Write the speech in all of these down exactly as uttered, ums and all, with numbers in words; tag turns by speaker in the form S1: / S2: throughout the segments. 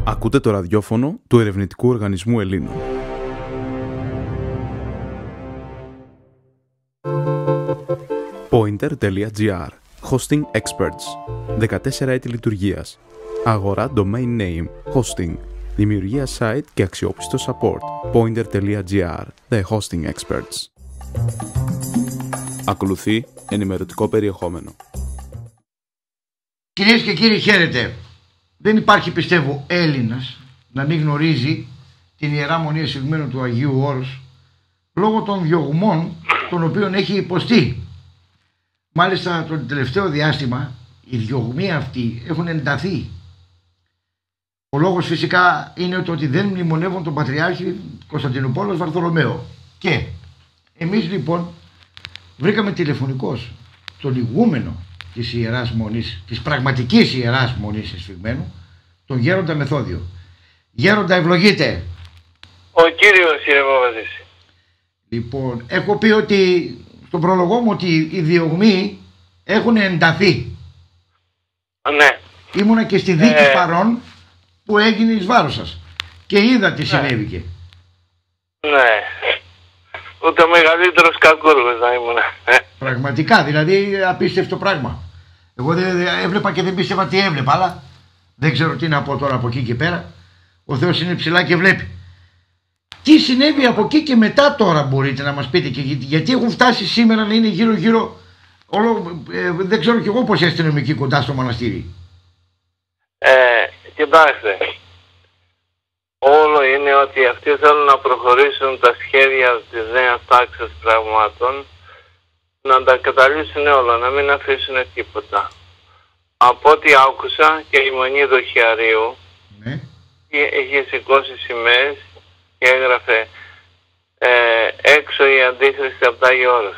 S1: Ακούτε το ραδιόφωνο του Ερευνητικού Οργανισμού Ελλήνων. Pointer.gr. Hosting Experts. δεκατέσσερα έτη λειτουργίας. Αγορά Domain Name. Hosting. Δημιουργία site και αξιόπιστο support. Pointer.gr. The Hosting Experts. Ακολουθεί ενημερωτικό περιεχόμενο.
S2: Κυρίες και κύριοι, χαίρετε. Δεν υπάρχει, πιστεύω, Έλληνας να μην γνωρίζει την Ιερά Μονή Εσυγμένου του Αγίου Όρους λόγω των διωγμών των οποίων έχει υποστεί. Μάλιστα το τελευταίο διάστημα οι διωγμοί αυτοί έχουν ενταθεί. Ο λόγος φυσικά είναι το ότι δεν μνημονεύουν τον Πατριάρχη Κωνσταντινούπολος Βαρθολομαίο. Και εμείς λοιπόν βρήκαμε τηλεφωνικώς τον ηγούμενο της Ιεράς Μονής, της πραγματικής Ιεράς Μονής Εσφυγμένου, τον Γέροντα Μεθόδιο. Γέροντα, ευλογείτε.
S3: Ο Κύριος ηρεμοβαζήσει.
S2: Λοιπόν, έχω πει ότι στον προλογό μου ότι οι διωγμοί έχουν ενταθεί.
S3: Ναι.
S2: Ήμουνα και στη δίκη
S3: ε...
S2: παρών που έγινε εις βάρος σας και είδα τι συνέβηκε.
S3: Ναι. Ούτε ο μεγαλύτερος κακούργος να ήμουν.
S2: Πραγματικά, δηλαδή απίστευτο πράγμα. Εγώ δεν έβλεπα και δεν πίστευα τι έβλεπα, αλλά δεν ξέρω τι να πω τώρα από εκεί και πέρα. Ο Θεός είναι ψηλά και βλέπει. Τι συνέβη από εκεί και μετά τώρα, μπορείτε να μας πείτε, και γιατί έχουν φτάσει σήμερα να είναι γύρω γύρω όλο, ε, δεν ξέρω κι εγώ πως αστυνομικοί κοντά στο μοναστήρι.
S3: Ε, κοιτάξτε, όλο είναι ότι αυτοί θέλουν να προχωρήσουν τα σχέδια της νέας τάξης πραγμάτων, να τα καταλύσουν όλα, να μην αφήσουν τίποτα. Από ό,τι άκουσα και η Μονή Δοχιαρίου, ναι, είχε σηκώσει σημαίες και έγραφε ε, έξω η Αντίχριστη από τα Άγια Όρος.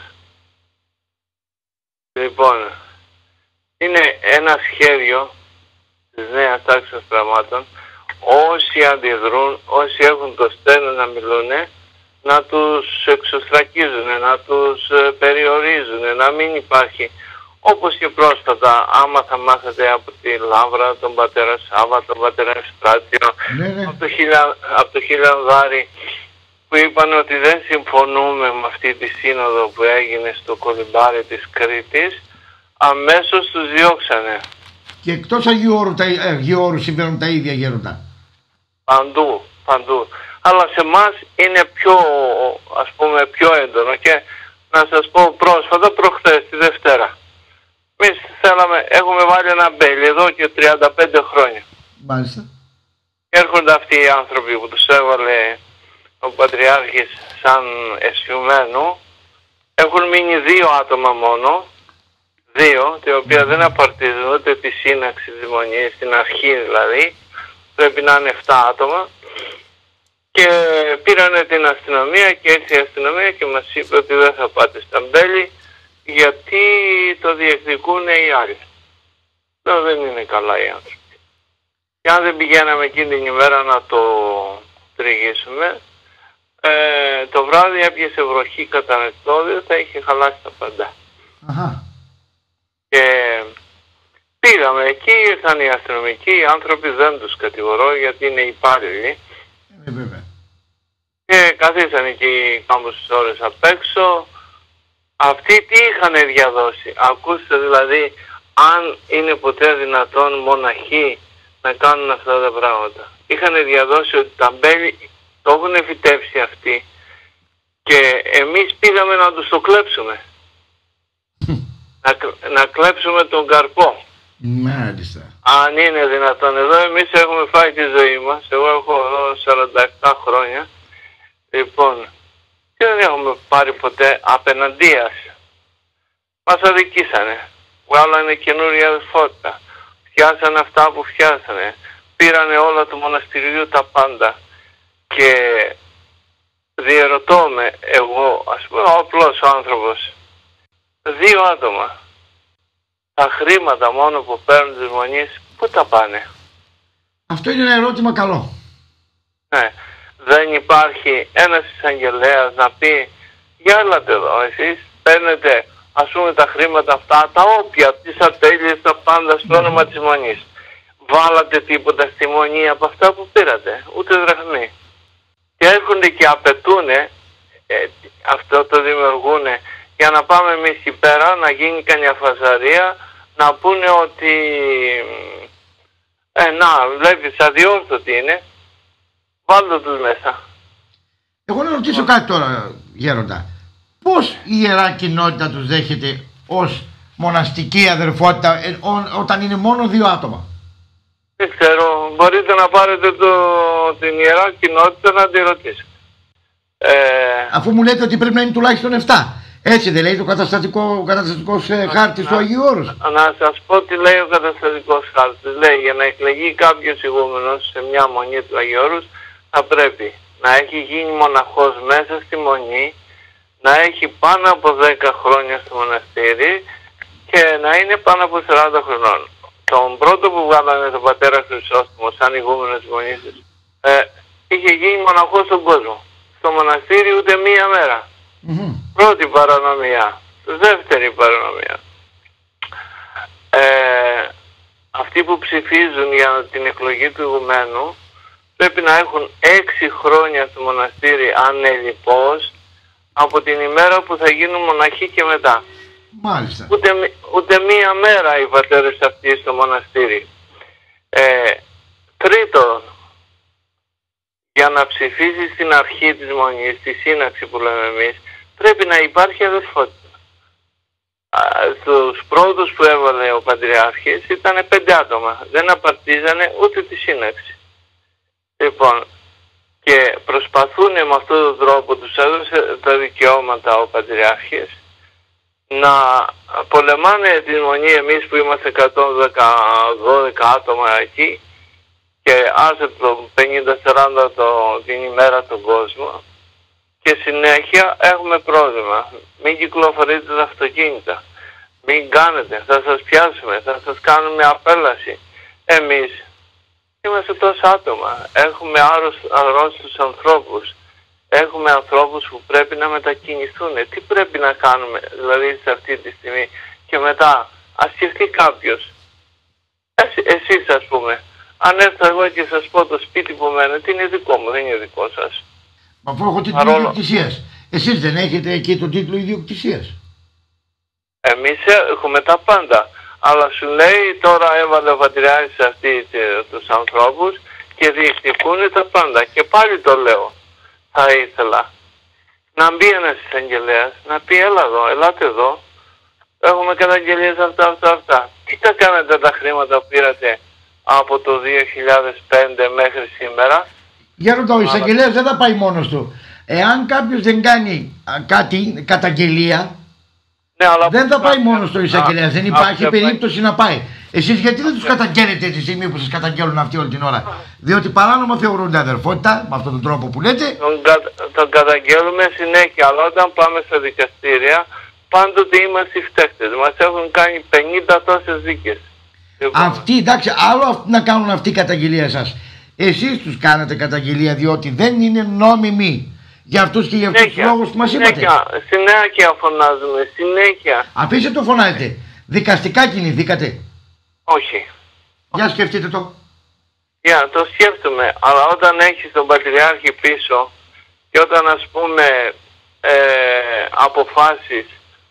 S3: Λοιπόν, είναι ένα σχέδιο της νέας τάξης πραγμάτων. Όσοι αντιδρούν, όσοι έχουν το στένο να μιλούν, να τους εξωστρακίζουν, να τους περιορίζουν, να μην υπάρχει. Όπως και πρόσφατα, άμα θα μάθετε από τη Λαύρα, τον πατέρα Σάβα, τον πατέρα Ευστράτιο,
S2: ναι, ναι.
S3: από το, χιλια, από το Χιλιανδάρι, που είπαν ότι δεν συμφωνούμε με αυτή τη σύνοδο που έγινε στο κολυμπάρι της Κρήτης, αμέσως τους διώξανε.
S2: Και εκτός Αγίου Όρου, τα, Αγίου Όρου συμβαίνουν τα ίδια, Γέροντα.
S3: Παντού, παντού. Αλλά σε εμάς είναι πιο, ας πούμε, πιο έντονο. Και να σας πω πρόσφατα, προχθές, τη Δευτέρα, εμείς θέλαμε, έχουμε βάλει ένα μπέλι εδώ και τριάντα πέντε χρόνια.
S2: Μάλιστα.
S3: Έρχονται αυτοί οι άνθρωποι που τους έβαλε ο Πατριάρχης σαν εσφιωμένου. Έχουν μείνει δύο άτομα μόνο, δύο, τα οποία δεν απαρτίζουν ούτε τη σύναξη της Μονής, στην αρχή δηλαδή, πρέπει να είναι εφτά άτομα. Και πήρανε την αστυνομία και ήρθε η αστυνομία και μας είπε ότι δεν θα πάτε στα μπέλη γιατί το διεκδικούν οι άλλοι. Λέω, δεν είναι καλά οι άνθρωποι. Και αν δεν πηγαίναμε εκείνη την ημέρα να το τριγίσουμε, ε, το βράδυ έπιασε βροχή κατά νεκτόδιο, θα είχε χαλάσει τα πάντα.
S2: Αχα.
S3: Και πήγαμε εκεί, ήρθαν οι αστυνομικοί, οι άνθρωποι δεν τους κατηγορώ γιατί είναι υπάλληλοι.
S2: Ε, βέβαια.
S3: Και καθίσανε εκεί κάμποσες ώρες απ' έξω. Αυτοί τι είχαν διαδώσει? Ακούστε δηλαδή, αν είναι ποτέ δυνατόν μοναχοί να κάνουν αυτά τα πράγματα. Είχαν διαδώσει ότι τα μπέλη το έχουν φυτέψει αυτοί και εμείς πήγαμε να τους το κλέψουμε. να, να κλέψουμε τον καρπό.
S2: Μάλιστα.
S3: Αν είναι δυνατόν. Εδώ εμείς έχουμε φάει τη ζωή μας. Εγώ έχω εδώ σαράντα επτά χρόνια. Λοιπόν, και δεν έχουμε πάρει ποτέ απέναντίας. Μας αδικήσανε. Βγάλανε καινούρια αδελφότητα. Φτιάσανε αυτά που φτιάσανε. Πήρανε όλα του μοναστηριού τα πάντα. Και διερωτώ με εγώ, ας πούμε, ο απλός άνθρωπος, δύο άτομα, τα χρήματα μόνο που παίρνουν της Μονής, πού τα πάνε?
S2: Αυτό είναι ένα ερώτημα καλό.
S3: Ναι. Δεν υπάρχει ένας εισαγγελέας να πει, για έλατε εδώ, εσείς παίρνετε, ας πούμε, τα χρήματα αυτά, τα όποια, τις ατέλειες, τα πάντα στο όνομα της Μονής. βάλατε τίποτα στη μονή από αυτά που πήρατε, ούτε δραχμή. Και έρχονται και απαιτούν, ε, αυτό το δημιουργούν, για να πάμε εμείς εκεί πέρα, να γίνει κανένα φασαρία, να πούνε ότι ε, να, βλέπεις αδιόρθωτη είναι, βάλτε τους μέσα.
S2: Εγώ να ρωτήσω κάτι τώρα, Γέροντα. Πώς η Ιερά Κοινότητα τους δέχεται ως μοναστική αδερφότητα ε, ό, όταν είναι μόνο δύο άτομα?
S3: Δεν ξέρω, μπορείτε να πάρετε το, την Ιερά Κοινότητα να τη ρωτήσετε. Ε,
S2: Αφού μου λέτε ότι πρέπει να είναι τουλάχιστον επτά. Έτσι δεν λέει το καταστατικό, ο καταστατικός ε, χάρτης του Αγίου Όρους?
S3: Να σας πω τι λέει ο καταστατικός χάρτης. Λέει, για να εκλεγεί κάποιος ηγούμενος σε μια μονή του Αγίου Όρους, θα πρέπει να έχει γίνει μοναχός μέσα στη μονή, να έχει πάνω από δέκα χρόνια στο μοναστήρι και να είναι πάνω από σαράντα χρονών. Τον πρώτο που βγάλανε τον πατέρα Χρυσόστομο σαν ηγούμενος της μονής της, ε, είχε γίνει μοναχός στον κόσμο. Στο μοναστήρι ούτε μία μέρα.
S2: Mm-hmm.
S3: Πρώτη παρανομία. Δεύτερη παρανομία. Ε, αυτοί που ψηφίζουν για την εκλογή του ηγουμένου πρέπει να έχουν έξι χρόνια στο μοναστήρι ανελιπώς από την ημέρα που θα γίνουν μοναχοί και μετά.
S2: Μάλιστα.
S3: Ούτε, ούτε μία μέρα οι πατέρες αυτοί στο μοναστήρι. Ε, τρίτον, για να ψηφίσει στην αρχή της μονής, στη σύναξη που λέμε εμείς, πρέπει να υπάρχει αδερφότητα. Στους πρώτους που έβαλε ο Πατριάρχης ήταν πέντε άτομα. Δεν απαρτίζανε ούτε τη σύναξη. Λοιπόν, και προσπαθούν με αυτόν τον τρόπο, τους έδωσε τα δικαιώματα ο Πατριάρχης, να πολεμάνε τη μονή εμείς που είμαστε εκατόν δώδεκα άτομα εκεί και άσε το πενήντα σαράντα το, την ημέρα τον κόσμο, και συνέχεια έχουμε πρόβλημα. Μην κυκλοφορείτε τα αυτοκίνητα, μην κάνετε, θα σας πιάσουμε, θα σας κάνουμε απέλαση. Εμείς είμαστε τόσα άτομα, έχουμε αρρώστους ανθρώπους, έχουμε ανθρώπους που πρέπει να μετακινηθούν. Τι πρέπει να κάνουμε δηλαδή σε αυτή τη στιγμή? Και μετά ας σκεφτεί κάποιος, Εσ, εσείς ας πούμε, αν έρθω εγώ και σας πω το σπίτι που μένετε είναι δικό μου, δεν είναι δικό σας.
S2: Μα αφού έχω τίτλο Παρόλο... ιδιοκτησίας, εσείς δεν έχετε εκεί τον τίτλο ιδιοκτησίας?
S3: Εμείς έχουμε τα πάντα. Αλλά σου λέει τώρα έβαλε ο Πατριάρχης αυτοί τους ανθρώπους και διεκδικούν τα πάντα. Και πάλι το λέω, θα ήθελα να μπει ένας εισαγγελέας, να πει έλα εδώ, ελάτε εδώ, έχουμε καταγγελίες αυτά, αυτά, αυτά. Τι τα κάνετε τα χρήματα που πήρατε από το δύο χιλιάδες πέντε μέχρι σήμερα?
S2: Γέροντα, ο εισαγγελέας δεν θα πάει μόνος του. Εάν κάποιος δεν κάνει α, κάτι, καταγγελία, ναι, αλλά δεν θα πάει μόνο στο εισαγγελέα. Δεν υπάρχει περίπτωση να πάει. Εσείς γιατί δεν τους καταγγέλλετε τη στιγμή που σας καταγγέλνουν αυτοί όλη την ώρα? Διότι παράνομα θεωρούνται αδερφότητα, με αυτόν τον τρόπο που λέτε. Τον, κα,
S3: τον καταγγέλουμε συνέχεια, αλλά όταν πάμε στα δικαστήρια, πάντοτε είμαστε οι φταίχτες. Μας έχουν κάνει πενήντα τόσες δίκες.
S2: Αυτοί, εντάξει, άλλο να κάνουν αυτή η καταγγελία σας. Εσείς τους κάνετε καταγγελία διότι δεν είναι νόμιμοι. Για αυτούς και για αυτούς τους λόγους που μας είπατε.
S3: Συνέχεια, συνέχεια φωνάζουμε, συνέχεια.
S2: Αφήστε το φωνάζετε. Δικαστικά κινηθήκατε?
S3: Όχι.
S2: Για σκεφτείτε το.
S3: Για το σκέφτομαι, αλλά όταν έχεις τον Πατριάρχη πίσω και όταν ας πούμε ε, αποφάσεις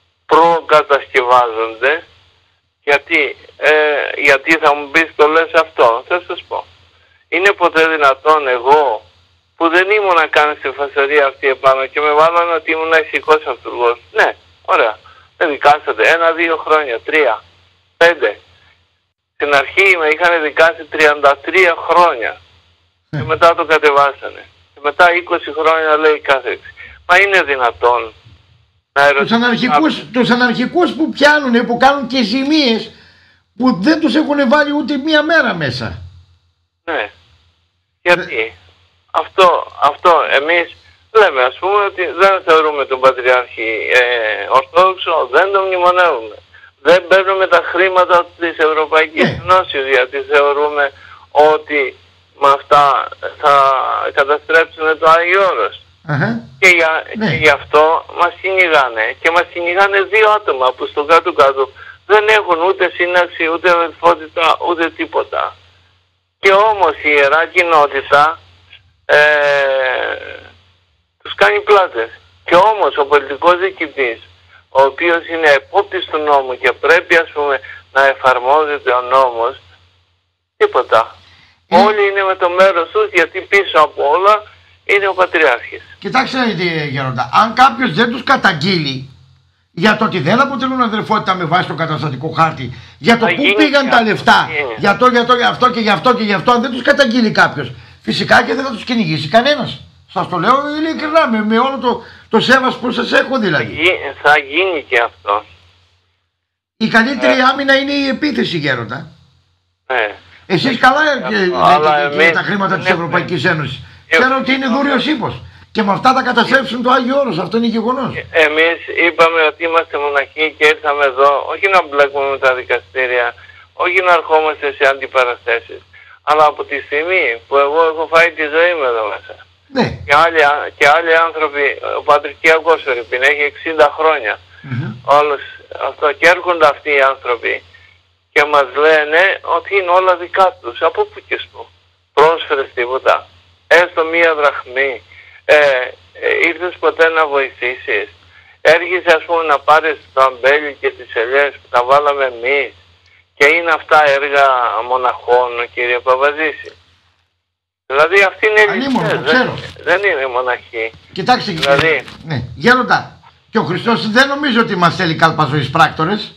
S3: προκατασκευάζονται, γιατί, ε, γιατί θα μου πεις το λες αυτό, θα σας πω. Είναι ποτέ δυνατόν εγώ που δεν ήμουν να κάνω στη φασαρία αυτή επάνω και με βάλανε ότι ήμουν ηθικός αυτούργος? Ναι, ωραία. Με δικάσατε ένα-δύο χρόνια, τρία, πέντε. Στην αρχή με είχαν δικάσει τριάντα τρία χρόνια mm. και μετά το κατεβάσανε. Και μετά είκοσι χρόνια λέει κάθεξη. Μα είναι δυνατόν να ερωτήσεις?
S2: Τους αναρχικούς, τους αναρχικούς που πιάνουν, που κάνουν και ζημίες που δεν τους έχουν βάλει ούτε μία μέρα μέσα.
S3: Ναι. Γιατί? Αυτό, αυτό εμείς λέμε ας πούμε ότι δεν θεωρούμε τον Πατριάρχη ε, Ορθόδοξο, δεν τον μνημονεύουμε. Δεν παίρνουμε τα χρήματα της Ευρωπαϊκής yeah. Ενώσης, γιατί θεωρούμε ότι με αυτά θα καταστρέψουν το Άγιο Όρος. Uh-huh. Και, για, yeah. και γι' αυτό μας κυνηγάνε. Και μας κυνηγάνε δύο άτομα που στο κάτω κάτω δεν έχουν ούτε σύναξη, ούτε αδελφότητα, ούτε τίποτα. Και όμως η Ιερά Κοινότητα ε, τους κάνει πλάτες. Και όμως ο πολιτικός διοικητής, ο οποίος είναι επόπτης του νόμου και πρέπει, ας πούμε, να εφαρμόζεται ο νόμος, τίποτα. Mm. Όλοι είναι με το μέρος τους, γιατί πίσω από όλα είναι ο Πατριάρχης.
S2: Κοιτάξτε, Γέροντα, αν κάποιος δεν τους καταγγείλει για το ότι δεν αποτελούν αδερφότητα με βάση το καταστατικό χάρτη, για το πού πήγαν τα λεφτά, για το, για το, για αυτό και για αυτό και για αυτό, αν δεν τους καταγγείλει κάποιος, φυσικά και δεν θα τους κυνηγήσει κανένας. Σας το λέω ειλικρινά, με, με όλο το, το σέβας που σας έχω δηλαδή.
S3: Θα, θα γίνει και αυτό.
S2: Η καλύτερη ε. άμυνα είναι η επίθεση, Γέροντα.
S3: Ε.
S2: Εσείς καλά λέτε τα χρήματα της Ευρωπαϊκής Ένωσης. Ξέρω ότι είναι δούριος ύπος. Και με αυτά θα καταστρέψουν το Άγιο Όρος. Αυτό είναι γεγονός.
S3: Εμείς είπαμε ότι είμαστε μοναχοί και ήρθαμε εδώ όχι να μπλέκουμε με τα δικαστήρια, όχι να ερχόμαστε σε αντιπαραθέσεις. Αλλά από τη στιγμή που εγώ έχω φάει τη ζωή μου εδώ μέσα.
S2: Ναι.
S3: Και, άλλοι, και άλλοι άνθρωποι, ο Πατρικιακός Φερρυπίν έχει εξήντα χρόνια. Mm-hmm. Όλους, αυτό, και έρχονται αυτοί οι άνθρωποι και μας λένε ότι είναι όλα δικά τους. Από πού και σπου. Πρόσφερες τίποτα. Έστω μία δραχμή. Ε, ε, ήρθες ποτέ να βοηθήσεις? Έρχεσαι, ας πούμε, να πάρεις το αμπέλι και τις ελιές που τα βάλαμε εμείς? Και είναι αυτά έργα μοναχών, κύριε Παπαζήση? Δηλαδή αυτοί είναι ελληνικές, δεν, δεν είναι μοναχοί.
S2: Κοιτάξτε,
S3: δηλαδή,
S2: ναι, Γέροντα, και ο Χριστός δεν νομίζω ότι μας θέλει καλπαζοείς πράκτορες.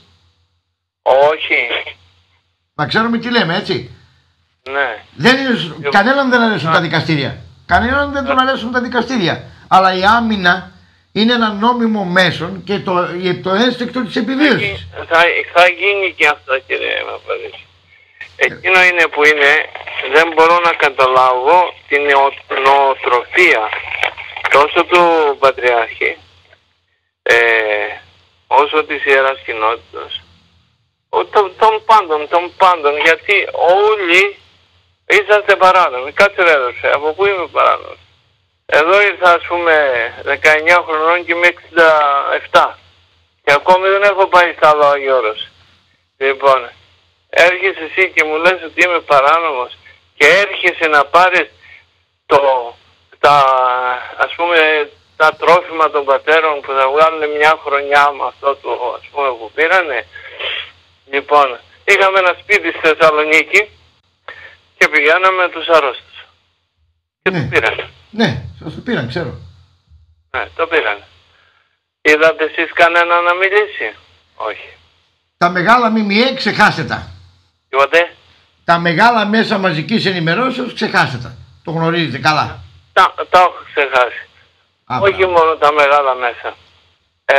S3: Όχι.
S2: Να ξέρουμε τι λέμε, έτσι.
S3: Ναι.
S2: Δεν είναι, και... Κανέναν δεν αρέσουν τα δικαστήρια. Κανέναν δεν τον αρέσουν τα δικαστήρια. Αλλά η άμυνα είναι ένα νόμιμο μέσον και το, το ένστικτο της επιβίωσης.
S3: Θα, θα γίνει και αυτό, κύριε Παπαδήση. Εκείνο είναι που είναι, δεν μπορώ να καταλάβω την νοοτροπία τόσο του Πατριάρχη ε, όσο της Ιεράς Κοινότητας. Των, των πάντων, των πάντων, γιατί όλοι είσαστε παράνομοι. Κάτσε ρε αδερφέ, από πού είμαι παράνομος? Εδώ ήρθα, ας πούμε, δεκαεννιά χρονών και είμαι εξήντα επτά και ακόμη δεν έχω πάει στα άλλο Άγιο Όρος. Λοιπόν, έρχεσαι εσύ και μου λες ότι είμαι παράνομος και έρχεσαι να πάρεις το, τα, ας πούμε, τα τρόφιμα των πατέρων που θα βγάλουν μια χρονιά με αυτό το, ας πούμε, που πήρανε. Λοιπόν, είχαμε ένα σπίτι στη Θεσσαλονίκη και πηγαίναμε τους αρρώστους. Και
S2: ναι.
S3: το πήρανε.
S2: Ναι, σας το πήραν, ξέρω.
S3: Ναι, το πήρανε. Είδατε εσείς κανένα να μιλήσει? Όχι.
S2: Τα μεγάλα ΜΜΕ ξεχάστε τα.
S3: Είπατε?
S2: Τα μεγάλα μέσα μαζικής ενημερώσεως ξεχάστε τα. Το γνωρίζετε καλά.
S3: Τα, τα έχω ξεχάσει. Α, όχι πράγμα. Μόνο τα μεγάλα μέσα. Ε,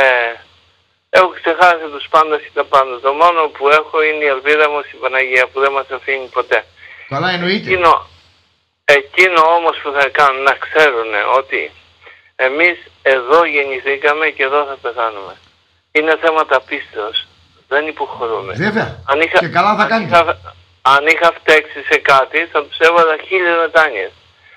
S3: έχω ξεχάσει τους πάντες και τα πάντα. Το μόνο που έχω είναι η ελπίδα μου στην Παναγία που δεν μας αφήνει ποτέ.
S2: Καλά εννοείται.
S3: Εκείνο, εκείνο όμως που θα κάνουν να ξέρουν ότι εμείς εδώ γεννηθήκαμε και εδώ θα πεθάνουμε. Είναι θέματα πίστεως. Δεν υποχωρούμε.
S2: Βέβαια.
S3: Αν είχα,
S2: και καλά θα
S3: αν
S2: κάνει.
S3: Είχα, αν είχα φταίξει σε κάτι θα τους έβαλα χίλιες μετάνοιες.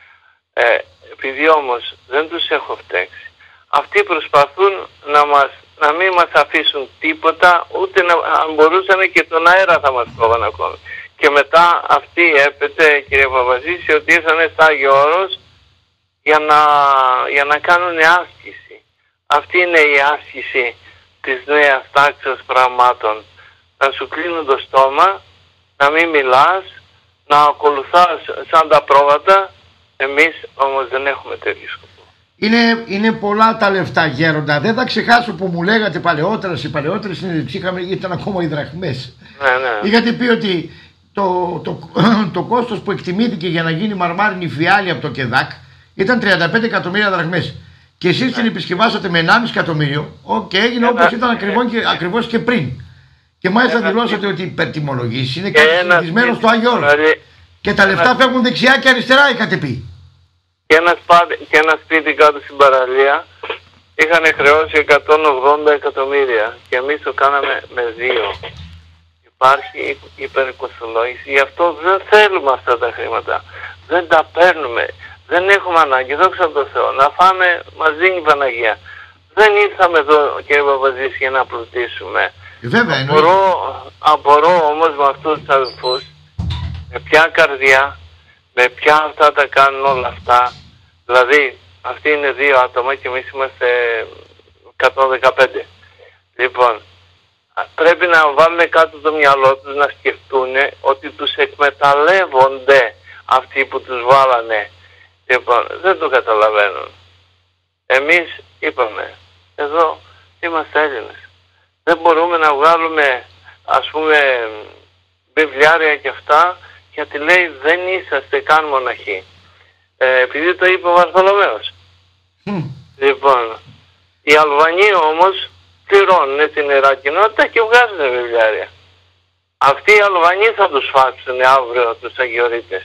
S3: Ε, επειδή όμως δεν τους έχω φταίξει. Αυτοί προσπαθούν να, μας, να μην μας αφήσουν τίποτα, ούτε να, αν μπορούσαν και τον αέρα θα μας κόβαν ακόμη. Και μετά αυτοί έπεται, κύριε Παπαζήση, ότι ήρθαν στα Άγιο Όρος για να, για να κάνουν άσκηση. Αυτή είναι η άσκηση της νέας τάξης πραγμάτων. Να σου κλείνουν το στόμα, να μην μιλάς, να ακολουθάς σαν τα πρόβατα. Εμείς όμως δεν έχουμε τέτοιο σκοπό.
S2: Είναι, είναι πολλά τα λεφτά, Γέροντα. Δεν θα ξεχάσω που μου λέγατε παλαιότερα, σε παλαιότερη συνέντευξη είχαμε, ήταν ακόμα οι δραχμές.
S3: Ναι, ναι.
S2: Είχατε πει ότι το, το, το, το κόστος που εκτιμήθηκε για να γίνει μαρμάρινη φιάλη από το ΚΕΔΑΚ ήταν τριάντα πέντε εκατομμύρια δραχμές. Και εσείς ναι. την επισκευάσατε με ενάμιση εκατομμύριο και έγινε όπως ναι, ήταν ακριβώς και, ακριβώς και πριν. Και μάλιστα ένα, δηλώσατε ότι οι υπερτιμολογήσεις είναι κάτι συνηθισμένο στο Άγιο Όρος. Και τα λεφτά φεύγουν δεξιά και αριστερά, είχατε πει.
S3: Και ένα, και ένα σπίτι κάτω στην παραλία είχαν χρεώσει εκατόν ογδόντα εκατομμύρια και εμείς το κάναμε με δύο. Υπάρχει υπερκοστολόγηση, γι' αυτό δεν θέλουμε αυτά τα χρήματα. Δεν τα παίρνουμε. Δεν έχουμε ανάγκη, δόξα τω Θεώ, να φάμε, μας δίνει η Παναγία. Δεν ήρθαμε εδώ, κύριε Παπαζήση, για να πλουτίσουμε.
S2: Βέβαια,
S3: απορώ, απορώ όμως με αυτούς τους αδελφούς, με ποια καρδιά με ποια αυτά τα κάνουν όλα αυτά. Δηλαδή, αυτοί είναι δύο άτομα και εμείς είμαστε εκατόν δεκαπέντε. Λοιπόν, πρέπει να βάλουν κάτω το μυαλό τους, να σκεφτούν ότι τους εκμεταλλεύονται αυτοί που τους βάλανε. Λοιπόν, δεν το καταλαβαίνουν. Εμείς είπαμε, εδώ είμαστε Έλληνες. Δεν μπορούμε να βγάλουμε, ας πούμε, βιβλιάρια και αυτά, γιατί λέει δεν είσαστε καν μοναχοί. Ε, επειδή το είπε ο Βαρθολομαίος. Mm. Λοιπόν, οι Αλβανοί όμως πληρώνουν την Ιερά Κοινότητα και βγάζουν βιβλιάρια. Αυτοί οι Αλβανοί θα τους φάξουν αύριο τους Αγιορείτες.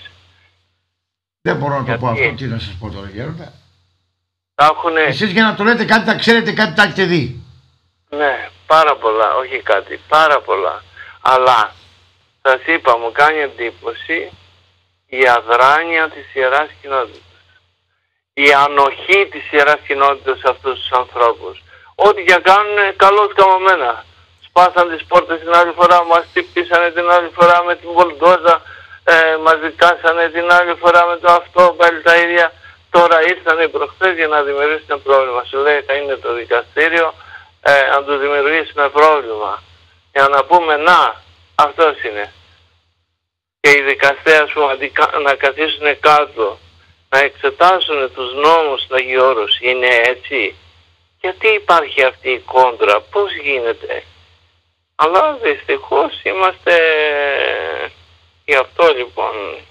S2: Δεν μπορώ να το γιατί... πω αυτό, τι να σας πω τώρα Γέροντα.
S3: Έχουνε...
S2: Εσείς για να το λέτε κάτι θα ξέρετε, κάτι τα έχετε δει.
S3: Ναι, πάρα πολλά, όχι κάτι, πάρα πολλά. Αλλά, σας είπα, μου κάνει εντύπωση η αδράνεια της Ιεράς Κοινότητας. Η ανοχή της Ιεράς Κοινότητας σε αυτούς τους ανθρώπους. Ό,τι και κάνουν καλώς καμωμένα. Σπάσαν τις πόρτες την άλλη φορά, μας τυπήσανε την άλλη φορά με την βολντόζα, ε, μας δικάσανε την άλλη φορά με το αυτό, πάλι τα ίδια. Τώρα ήρθαν προχθές για να δημιουργήσουν πρόβλημα. Σου λέει θα είναι το δικαστήριο, ε, να του δημιουργήσουμε πρόβλημα. Για να πούμε να, αυτός είναι. Και οι δικαστές ας πούμε να καθίσουν κάτω, να εξετάσουν τους νόμους του Αγίου Όρους. Είναι έτσι. Γιατί υπάρχει αυτή η κόντρα, πώς γίνεται. Αλλά δυστυχώς είμαστε, γι' αυτό λοιπόν,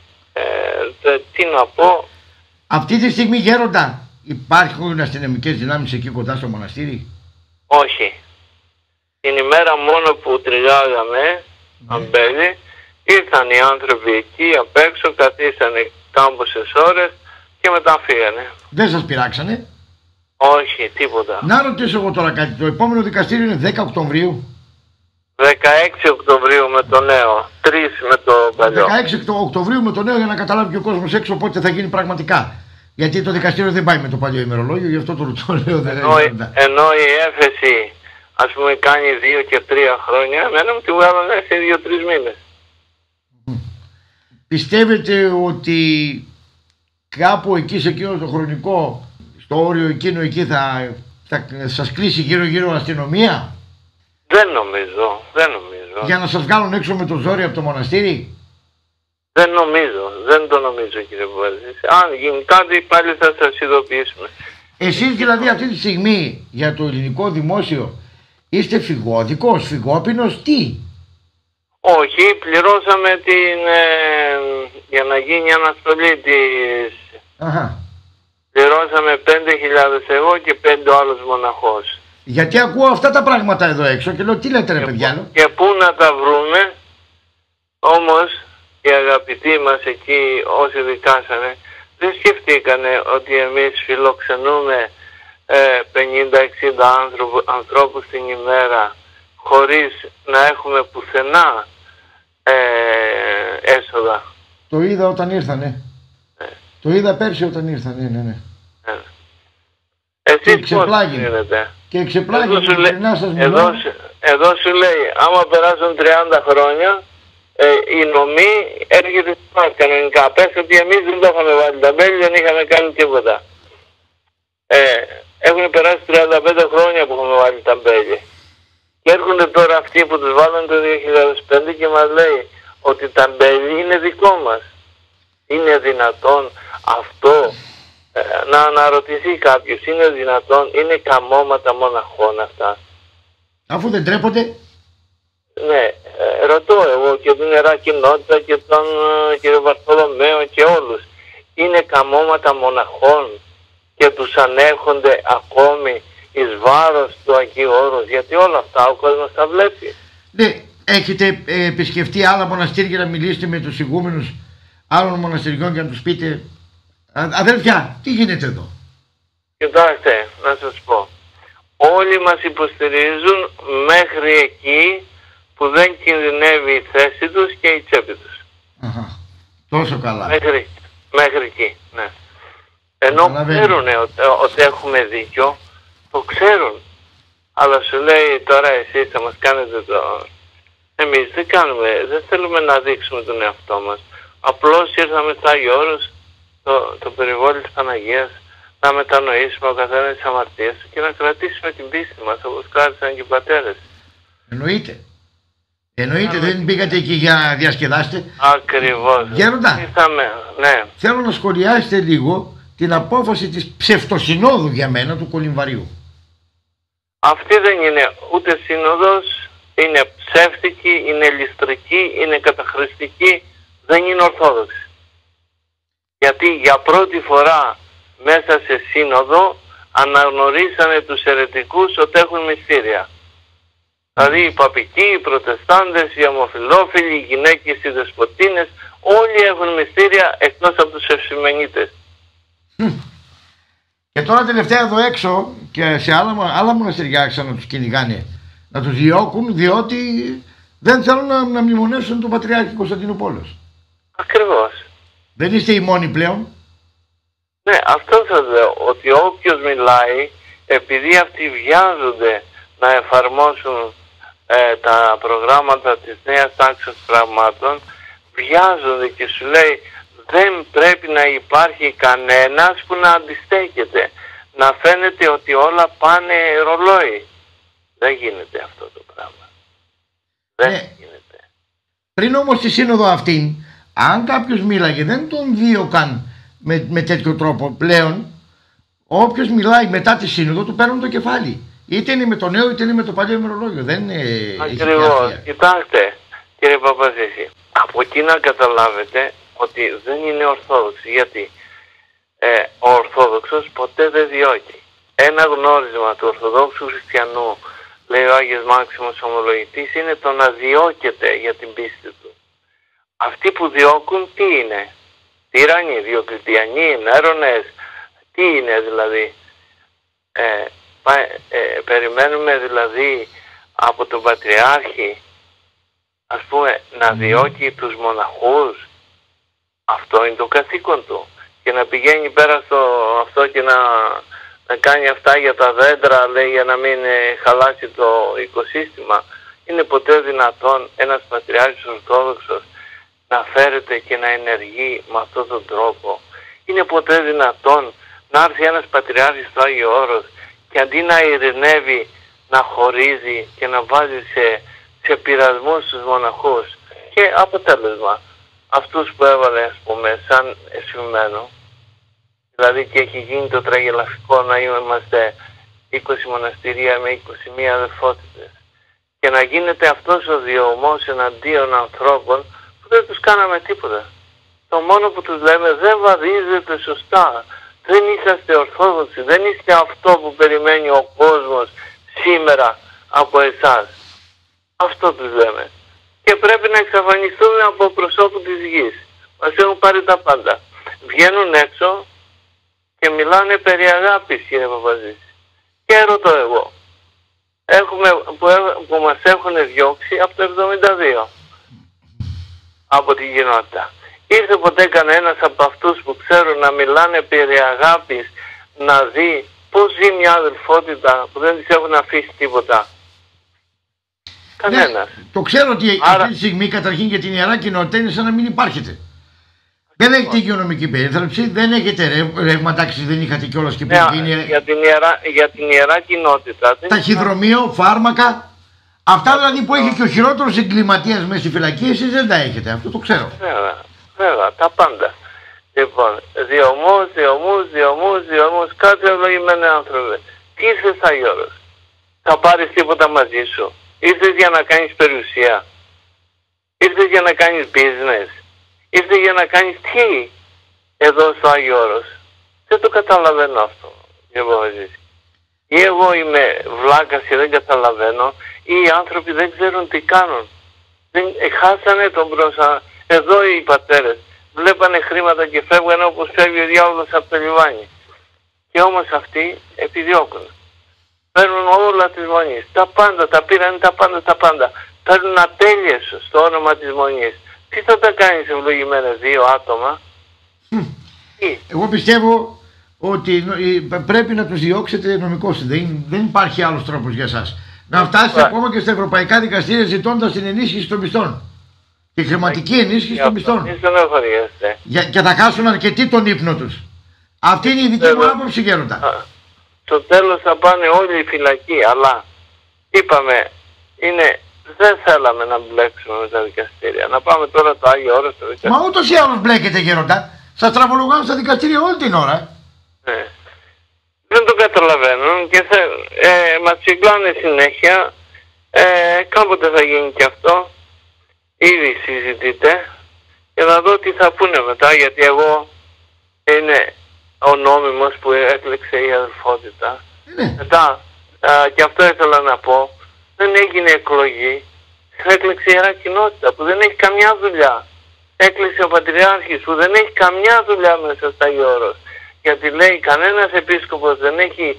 S3: ε, τι να πω.
S2: Αυτή τη στιγμή Γέροντα υπάρχουν αστυνομικές δυνάμεις εκεί κοντά στο μοναστήρι?
S3: Όχι. Την ημέρα μόνο που τριγάγαμε, ναι. αμπέλι, ήρθαν οι άνθρωποι εκεί απ' έξω, καθίσανε κάμποσες ώρες και μετά φύγανε.
S2: Δεν σας πειράξανε?
S3: Όχι, τίποτα.
S2: Να ρωτήσω εγώ τώρα κάτι. Το επόμενο δικαστήριο είναι δέκα Οκτωβρίου.
S3: δεκαέξι Οκτωβρίου με το νέο. τρεις με το παλιό.
S2: δεκαέξι Οκτωβρίου με το νέο για να καταλάβει και ο κόσμος έξω πότε θα γίνει πραγματικά. Γιατί το δικαστήριο δεν πάει με το παλιό ημερολόγιο, γι' αυτό το λέω. Δεν
S3: ενώ, ενώ η έφεση, ας πούμε, κάνει δύο και τρία χρόνια, εμένα μου τη βγάλανε σε δύο-τρεις μήνες.
S2: Πιστεύετε ότι κάπου εκεί σε εκείνο το χρονικό, στο όριο εκείνο εκεί θα, θα σας κλείσει γύρω-γύρω αστυνομία?
S3: Δεν νομίζω, δεν νομίζω.
S2: Για να σας βγάλουν έξω με το ζόρι από το μοναστήρι?
S3: Δεν νομίζω, δεν το νομίζω κύριε Βουβέζη. Αν γίνει κάτι πάλι θα σας ειδοποιήσουμε.
S2: Εσείς δηλαδή αυτή τη στιγμή για το ελληνικό δημόσιο είστε φυγόδικος, φυγόπινος, τι?
S3: Όχι, πληρώσαμε την, ε, για να γίνει αναστολή της...
S2: Αχα.
S3: Πληρώσαμε πέντε χιλιάδες εγώ και πέντε ο άλλος μοναχός.
S2: Γιατί ακούω αυτά τα πράγματα εδώ έξω και λέω τι λέτε ρε παιδιά.
S3: Και πού να τα βρούμε, όμως οι αγαπητοί μας εκεί όσοι δικάσανε δεν σκεφτήκανε ότι εμείς φιλοξενούμε ε, πενήντα εξήντα ανθρώπους την ημέρα χωρίς να έχουμε πουθενά ε, έσοδα.
S2: Το είδα όταν ήρθανε.
S3: Ε.
S2: Το είδα πέρσι όταν ήρθανε, ναι, ναι.
S3: Ε. Εσείς πώς γίνεται.
S2: Και εξεπλάγει.
S3: Εδώ, σου λέ... εδώ, εδώ σου λέει, άμα περάσουν τριάντα χρόνια, ε, η νομή έρχεται στη μας κανονικά. Πες ότι εμείς δεν το είχαμε βάλει ταμπέλι, δεν είχαμε κάνει τίποτα. Ε, έχουν περάσει τριάντα πέντε χρόνια που έχουμε βάλει ταμπέλι. Και έρχονται τώρα αυτοί που τους βάλανε το δύο χιλιάδες πέντε και μας λέει ότι ταμπέλι είναι δικό μας. Είναι δυνατόν αυτό? Ε, να αναρωτηθεί κάποιος, είναι δυνατόν, είναι καμώματα μοναχών αυτά?
S2: Αφού δεν τρέπονται.
S3: Ναι, ε, ρωτώ εγώ και την Ιερά Κοινότητα και τον ε, κύριο Βαρθολομαίο και όλους. Είναι καμώματα μοναχών και τους ανέχονται ακόμη εις βάρος του Αγίου Όρους, γιατί όλα αυτά ο κόσμος τα βλέπει.
S2: Ναι, έχετε ε, επισκεφτεί άλλα μοναστήρια να μιλήσετε με τους ηγούμενους άλλων μοναστηριών και να τους πείτε αδέρφια, τι γίνεται εδώ?
S3: Κοιτάξτε, να σας πω. Όλοι μας υποστηρίζουν μέχρι εκεί που δεν κινδυνεύει η θέση τους και η τσέπη τους.
S2: Αχα, τόσο καλά.
S3: Μέχρι, μέχρι εκεί, ναι. Ενώ ξέρουν ότι, ότι έχουμε δίκιο, το ξέρουν. Αλλά σου λέει τώρα εσείς θα μας κάνετε το... Εμείς δεν κάνουμε, δεν θέλουμε να δείξουμε τον εαυτό μας. Απλώς ήρθαμε στα Άγιο Όρος, το, το περιβόλι της Παναγίας, να μετανοήσουμε ο καθένας τις αμαρτίες του και να κρατήσουμε την πίστη μας, όπως κράτησαν και οι πατέρες.
S2: Εννοείται. Εννοείται, δεν πήγατε εκεί για να διασκεδάσετε.
S3: Ακριβώς.
S2: Γέροντα,
S3: Ήρθαμε, ναι.
S2: θέλω να σχολιάσετε λίγο την απόφαση της ψευτοσυνόδου για μένα του Κολυμβαρίου.
S3: Αυτή δεν είναι ούτε σύνοδος, είναι ψεύτικη, είναι ληστρική, είναι καταχρηστική, δεν είναι ορθόδοξη. Γιατί για πρώτη φορά μέσα σε σύνοδο αναγνωρίσανε τους αιρετικούς ότι έχουν μυστήρια. Δηλαδή οι παπικοί, οι προτεστάντες, οι ομοφυλόφιλοι, οι γυναίκες, οι δεσποτίνες, όλοι έχουν μυστήρια εκτός από τους ευσημενίτες.
S2: Και τώρα τελευταία εδώ έξω και σε άλλα, άλλα μοναστηριά άρχισαν να τους κυνηγάνε, να τους διώκουν, διότι δεν θέλουν να, να μνημονεύσουν τον Πατριάρχη Κωνσταντινούπολος.
S3: Ακριβώς.
S2: Δεν είστε οι μόνοι πλέον.
S3: Ναι, αυτό σας λέω, ότι όποιος μιλάει, επειδή αυτοί βιάζονται να εφαρμόσουν ε, τα προγράμματα της νέας τάξης πραγμάτων, βιάζονται και σου λέει δεν πρέπει να υπάρχει κανένας που να αντιστέκεται, να φαίνεται ότι όλα πάνε ρολόι. Δεν γίνεται αυτό το πράγμα. Δεν
S2: Ναι.
S3: γίνεται.
S2: Πριν όμως στη σύνοδο αυτήν, αν κάποιος μίλαγε δεν τον δίωκαν με, με τέτοιο τρόπο πλέον. Όποιος μιλάει μετά τη σύνοδο του παίρνουν το κεφάλι. Είτε είναι με το νέο είτε είναι με το παλιό ημερολόγιο. Δεν είναι.
S3: Ακριβώς. Κοιτάξτε κύριε Παπαζήση, από εκεί να καταλάβετε ότι δεν είναι ορθόδοξη. Γιατί ε, ο Ορθόδοξος ποτέ δεν διώκει. Ένα γνώρισμα του Ορθοδόξου Χριστιανού, λέει ο Άγιος Μάξιμος Ομολογητής, είναι το να διώκεται για την πίστη του. Αυτοί που διώκουν τι είναι? Τύρανοι, Διοκλητιανοί, Νέρονες, τι είναι δηλαδή? Ε, ε, περιμένουμε δηλαδή από τον Πατριάρχη, ας πούμε, να διώκει τους μοναχούς? Αυτό είναι το καθήκον του. Και να πηγαίνει πέρα στο αυτό και να, να κάνει αυτά για τα δέντρα, λέει, για να μην ε, χαλάσει το οικοσύστημα. Είναι ποτέ δυνατόν ένας Πατριάρχης Ορθόδοξος να φέρεται και να ενεργεί με αυτόν τον τρόπο? Είναι ποτέ δυνατόν να έρθει ένας Πατριάρχης στο Άγιο Όρος και αντί να ειρηνεύει, να χωρίζει και να βάζει σε, σε πειρασμούς στους μοναχούς? Και αποτέλεσμα, αυτούς που έβαλε, ας πούμε, σαν εσφημμένο, δηλαδή και έχει γίνει το τραγελαφικό να είμαστε είκοσι μοναστηρία με είκοσι μία αδερφότητες, και να γίνεται αυτός ο διωγμός εναντίον ανθρώπων που δεν τους κάναμε τίποτα. Το μόνο που τους λέμε, δεν βαδίζετε σωστά, δεν είσαστε ορθόδοξοι, δεν είστε αυτό που περιμένει ο κόσμος σήμερα από εσάς. Αυτό τους λέμε. Και πρέπει να εξαφανιστούμε από προσώπου της γης. Μας έχουν πάρει τα πάντα. Βγαίνουν έξω και μιλάνε περί αγάπης, κύριε Παπαζήση. Και ρωτώ εγώ, έχουμε, που, που μας έχουν διώξει από το εβδομήντα δύο από την κοινότητα. Ήρθε ποτέ κανένας από αυτούς που ξέρουν να μιλάνε περί αγάπης να δει πώς ζει μια αδελφότητα που δεν της έχουν αφήσει τίποτα? Κανένας.
S2: Ναι, το ξέρω ότι Άρα... αυτή τη στιγμή καταρχήν για την Ιερά Κοινότητα είναι σαν να μην υπάρχετε. Δεν έχετε υγειονομική περίθαλψη, δεν έχετε ρεύμα, εντάξει, δεν είχατε κιόλας και πριν.
S3: Ναι, είναι... για, την ιερά, για την Ιερά Κοινότητα.
S2: Ταχυδρομείο, φάρμακα. Αυτά δηλαδή που έχει και ο χειρότερος εγκληματίας μέσα στη φυλακή, εσείς δεν τα έχετε. Αυτό το ξέρω.
S3: Βέβαια, βέβαια, τα πάντα. Λοιπόν, διωμούς, διωμούς, διωμούς, διωμούς, κάτι ευλογημένοι άνθρωποι. Τι ήρθες Άγιο Όρος? Θα πάρεις τίποτα μαζί σου? Ήρθες για να κάνεις περιουσία? Ήρθες για να κάνεις business? Ήρθες για να κάνεις τι εδώ στο Άγιο Όρος? Δεν το καταλαβαίνω αυτό, κύριε Παπαζήση. Ή εγώ είμαι βλάκας και δεν καταλαβαίνω, ή οι άνθρωποι δεν ξέρουν τι κάνουν. Δεν, ε, χάσανε τον μπροστά. Εδώ οι πατέρες βλέπανε χρήματα και φεύγανε όπως φεύγει ο διάβολος από το λιβάνι. Και όμως αυτοί επιδιώκουν. Παίρνουν όλα της Μονής. Τα πάντα, τα πήραν τα πάντα, τα πάντα. Παίρνουν ατέλειες στο όνομα της Μονής. Τι θα τα κάνεις ευλογημένες δύο άτομα? Τι?
S2: Εγώ πιστεύω ότι πρέπει να τους διώξετε νομικώς. Δεν, δεν υπάρχει άλλος τρόπος για σας. Να φτάσετε ακόμα και στα ευρωπαϊκά δικαστήρια ζητώντας την ενίσχυση των μισθών. Τη χρηματική ενίσχυση των μισθών. Για, και θα χάσουν αρκετοί τον ύπνο τους. Αυτή είναι η δική μου άποψη, Γέροντα.
S3: Στο τέλος θα πάνε όλοι οι φυλακοί, αλλά είπαμε, είναι, δεν θέλαμε να μπλέξουμε με τα δικαστήρια. Να πάμε τώρα το Άγιο Όρος στο δικαστήριο.
S2: Μα ούτως ή άλλως μπλέκετε, Γέροντα. Σας τραβολογάνε στα δικαστήρια όλη την ώρα.
S3: Ναι. Δεν το καταλαβαίνουν και θε, ε, μας τσιγκλάνε συνέχεια. Ε, κάποτε θα γίνει και αυτό. Ήδη συζητείτε. Και να δω τι θα πούνε μετά, γιατί εγώ είναι ο νόμιμος που έκλεξε η αδελφότητα.
S2: Ναι.
S3: Μετά, α, και αυτό ήθελα να πω, δεν έγινε εκλογή. Έκλεξε η Ιερά Κοινότητα που δεν έχει καμιά δουλειά. Έκλεισε ο Πατριάρχης που δεν έχει καμιά δουλειά μέσα στα Όρος. Γιατί λέει κανένας επίσκοπος δεν έχει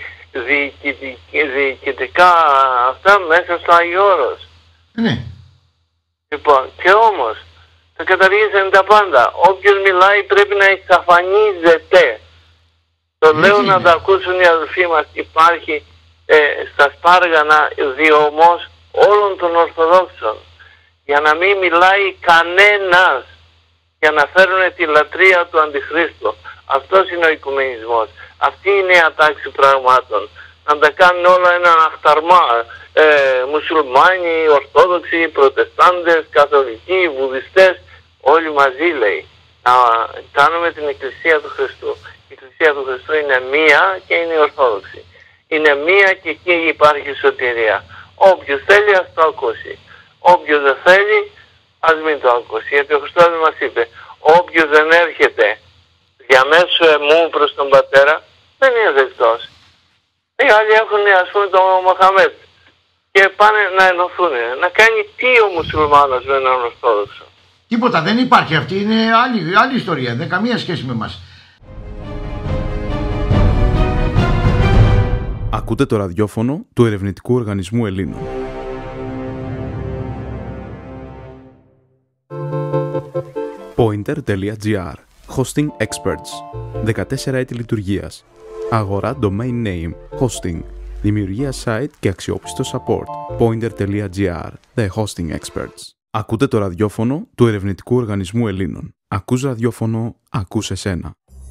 S3: διοικητικά αυτά μέσα στο Άγιο Όρος.
S2: Ναι.
S3: Λοιπόν, και όμως θα καταργήσουν τα πάντα. Όποιος μιλάει πρέπει να εξαφανίζεται. Το
S2: Έτσι
S3: λέω
S2: είναι.
S3: να τα ακούσουν οι αδελφοί μας. Υπάρχει ε, στα Σπάργανα διωμός όλων των Ορθοδόξων. Για να μην μιλάει κανένας. Για να φέρουν τη λατρεία του Αντιχρίστου. Αυτός είναι ο οικουμενισμός. Αυτή είναι η ατάξη πραγμάτων. Να τα κάνουν όλα έναν αχταρμά. Ε, μουσουλμάνοι, Ορθόδοξοι, Προτεστάντες, Καθολικοί, Βουδιστές, όλοι μαζί λέει. Να κάνουμε την Εκκλησία του Χριστού. Η Εκκλησία του Χριστού είναι μία και είναι η Ορθόδοξη. Είναι μία και εκεί υπάρχει σωτηρία. Όποιος θέλει ας το ακούσει. Όποιος δεν θέλει ας μην το ακούσει. Γιατί ο Χριστός μας είπε, όποιος δεν έρχεται διαμέσου εμού προς τον Πατέρα δεν είναι δεκτός. Οι άλλοι έχουν ας πούμε τον Μοχαμέτ και πάνε να ενωθούν. Να κάνει τι ο μουσουλμάνος με έναν Ορθόδοξο.
S2: Τίποτα, δεν υπάρχει αυτή. Είναι άλλη, άλλη ιστορία. Δεν έχει καμία σχέση με εμάς.
S1: Ακούτε το ραδιόφωνο του Ερευνητικού Οργανισμού Ελλήνων. Pointer.gr Hosting Experts. δεκατέσσερα έτη λειτουργίας. Αγορά Domain Name. Hosting. Δημιουργία site και αξιόπιστο support. Pointer.gr The Hosting Experts. Ακούτε το ραδιόφωνο του Ερευνητικού Οργανισμού Ελλήνων. Ακούς ραδιόφωνο, ακούς εσένα.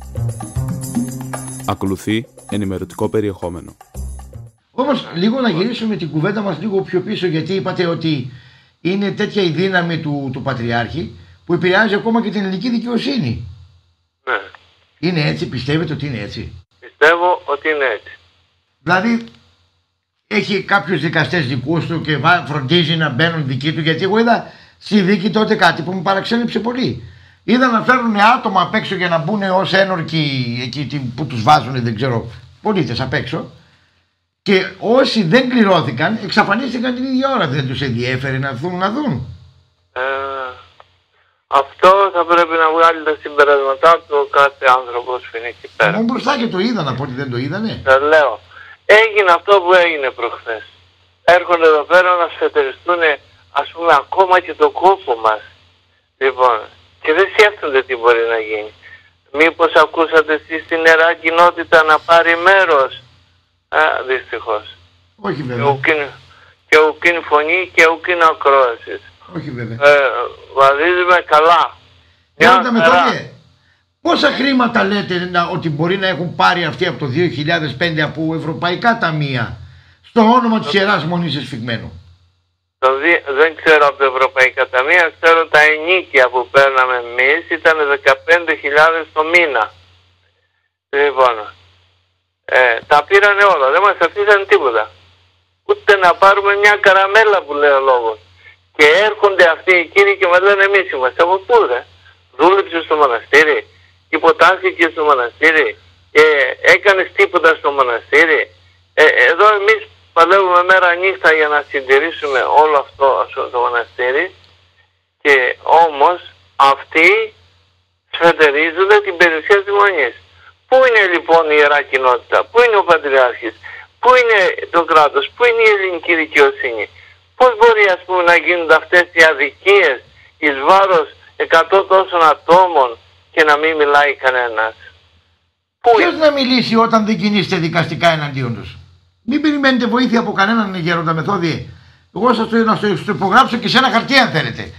S1: Ακολουθεί ενημερωτικό περιεχόμενο.
S2: Όμως λίγο να γυρίσουμε την κουβέντα μας λίγο πιο πίσω, γιατί είπατε ότι είναι τέτοια η δύναμη του, του Πατριάρχη που επηρεάζει ακόμα και την ελληνική δικαιοσύνη.
S3: Ναι.
S2: Είναι έτσι, πιστεύετε ότι είναι έτσι?
S3: Πιστεύω ότι είναι έτσι.
S2: Δηλαδή έχει κάποιους δικαστές δικούς του και φροντίζει να μπαίνουν δικοί του, γιατί εγώ είδα στη δίκη τότε κάτι που μου παραξένεψε πολύ. Είδα να φέρνουν άτομα απ' έξω για να μπουν ως ένορκοι εκεί που τους βάζουν, δεν ξέρω, πολίτες απ' έξω, και όσοι δεν κληρώθηκαν εξαφανίστηκαν την ίδια ώρα. Δεν τους ενδιέφερε να δουν να δουν.
S3: Ε, αυτό θα πρέπει να βγάλει τα συμπεράσματά του κάθε άνθρωπος που είναι εκεί πέρα.
S2: Μου μπροστά και το είδαν, από ότι δεν το είδανε.
S3: Θα λέω, έγινε αυτό που έγινε προχθές. Έρχονται εδώ πέρα να σφετεριστούν, ας πούμε, ακόμα και το κόπο μας. Λοιπόν, και δεν σκέφτονται τι μπορεί να γίνει. Μήπως ακούσατε εσείς την Ιερά Κοινότητα να πάρει μέρος? Α, δυστυχώς.
S2: Όχι βέβαια.
S3: Και ουκίν φωνή και ουκίν ακρόασης.
S2: Όχι βέβαια.
S3: Ε, βαδίζουμε καλά.
S2: Γέροντα Μεθόδιε, πόσα χρήματα λέτε να, ότι μπορεί να έχουν πάρει αυτοί από το δύο χιλιάδες πέντε από ευρωπαϊκά ταμεία στο όνομα της Ιεράς Μονής Εσφυγμένου?
S3: Το δι... Δεν ξέρω από τα ευρωπαϊκά ταμεία, ξέρω τα ενίκια που παίρναμε εμείς ήταν δεκαπέντε χιλιάδες το μήνα. Λοιπόν, ε, τα πήρανε όλα, δεν μας αφήσαν τίποτα. Ούτε να πάρουμε μια καραμέλα που λέει ο λόγος. Και έρχονται αυτοί οι κύριοι και μας λένε εμείς είμαστε από πού ρε? Δούλεψε στο μοναστήρι, υποτάχθηκε στο μοναστήρι, ε, έκανες τίποτα στο μοναστήρι. Ε, εδώ εμείς παλεύουμε μέρα νύχτα για να συντηρήσουμε όλο αυτό το μοναστήρι, και όμως αυτοί σφετερίζονται την περιουσία της Μονής. Πού είναι λοιπόν η Ιερά Κοινότητα, πού είναι ο Πατριάρχης, πού είναι το κράτος, πού είναι η ελληνική δικαιοσύνη? Πώς μπορεί ας πούμε να γίνονται αυτές οι αδικίες εις βάρος εκατό τόσων ατόμων και να μην μιλάει κανένας?
S2: Ποιος να μιλήσει όταν δεν κινείστε δικαστικά εναντίον τους? Μην περιμένετε βοήθεια από κανέναν, Γέροντα Μεθόδιε. Εγώ σας το, να το υπογράψω και σε ένα χαρτί αν θέλετε.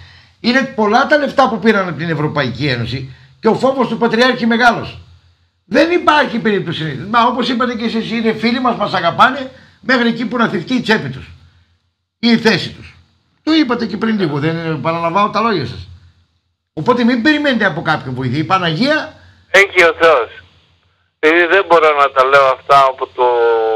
S2: Είναι πολλά τα λεφτά που πήραν από την Ευρωπαϊκή Ένωση και ο φόβος του Πατριάρχη μεγάλος. Δεν υπάρχει περίπτωση. Μα όπως είπατε και εσείς, είναι φίλοι μας, μας αγαπάνε μέχρι εκεί που να θυχτεί η τσέπη τους ή η θέση τους. Το είπατε και πριν λίγο, δεν επαναλαμβάνω τα λόγια σας. Οπότε μην περιμένετε από κάποιον βοήθεια. Η Παναγία
S3: έχει ο Θεός. Δηλαδή δεν μπορώ να τα λέω αυτά από το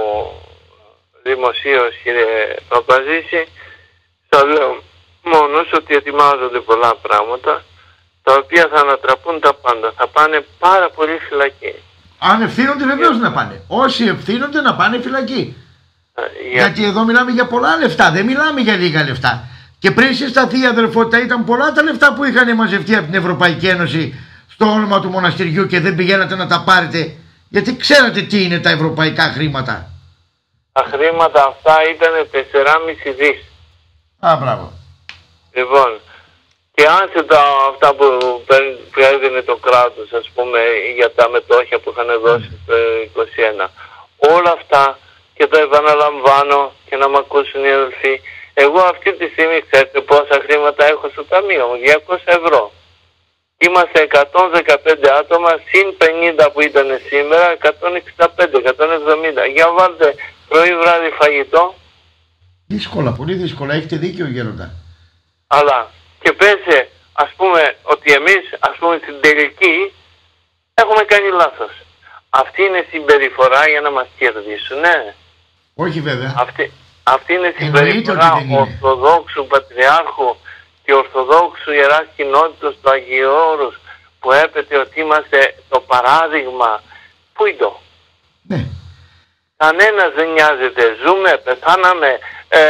S3: δημοσίως, κύριε Παπαζήση. Θα λέω μόνος ότι ετοιμάζονται πολλά πράγματα τα οποία θα ανατραπούν τα πάντα. Θα πάνε πάρα πολύ φυλακή.
S2: Αν ευθύνονται βεβαίως να πάνε. Όσοι ευθύνονται να πάνε φυλακή. Για... Γιατί εδώ μιλάμε για πολλά λεφτά, δεν μιλάμε για λίγα λεφτά. Και πριν συσταθεί η αδελφότητα ήταν πολλά τα λεφτά που είχαν μαζευτεί από την Ευρωπαϊκή Ένωση στο όνομα του μοναστηριού και δεν πηγαίνατε να τα πάρετε. Γιατί ξέρατε τι είναι τα ευρωπαϊκά χρήματα.
S3: Τα χρήματα αυτά ήταν τεσσεράμισι δις.
S2: Α, μπράβο.
S3: Λοιπόν, και άσυτα αυτά που, που έδινε το κράτος, ας πούμε, για τα μετόχια που είχαν δώσει το είκοσι ένα. Όλα αυτά, και το επαναλαμβάνω και να μ' ακούσουν οι αδελφοί, εγώ αυτή τη στιγμή ξέρετε πόσα χρήματα έχω στο ταμείο μου, διακόσια ευρώ. Είμαστε εκατόν δεκαπέντε άτομα, συν πενήντα που ήταν σήμερα, εκατόν εξήντα πέντε, εκατόν εβδομήντα. Για βάλτε πρωί βράδυ φαγητό.
S2: Δύσκολα, πολύ δύσκολα, έχετε δίκιο γέροντα.
S3: Αλλά και πέσε, ας πούμε, ότι εμείς, ας πούμε, στην τελική έχουμε κάνει λάθος. Αυτή είναι συμπεριφορά για να μας κερδίσουν, ναι.
S2: Όχι βέβαια.
S3: Αυτή, αυτή είναι συμπεριφορά Ορθοδόξου Πατριάρχου και Ορθοδόξου Ιεράς Κοινότητας του Αγίου Όρους που έπεται ότι είμαστε το παράδειγμα. Πού είναι το?
S2: Ναι.
S3: Κανένας δεν νοιάζεται. Ζούμε, πεθάναμε, ε,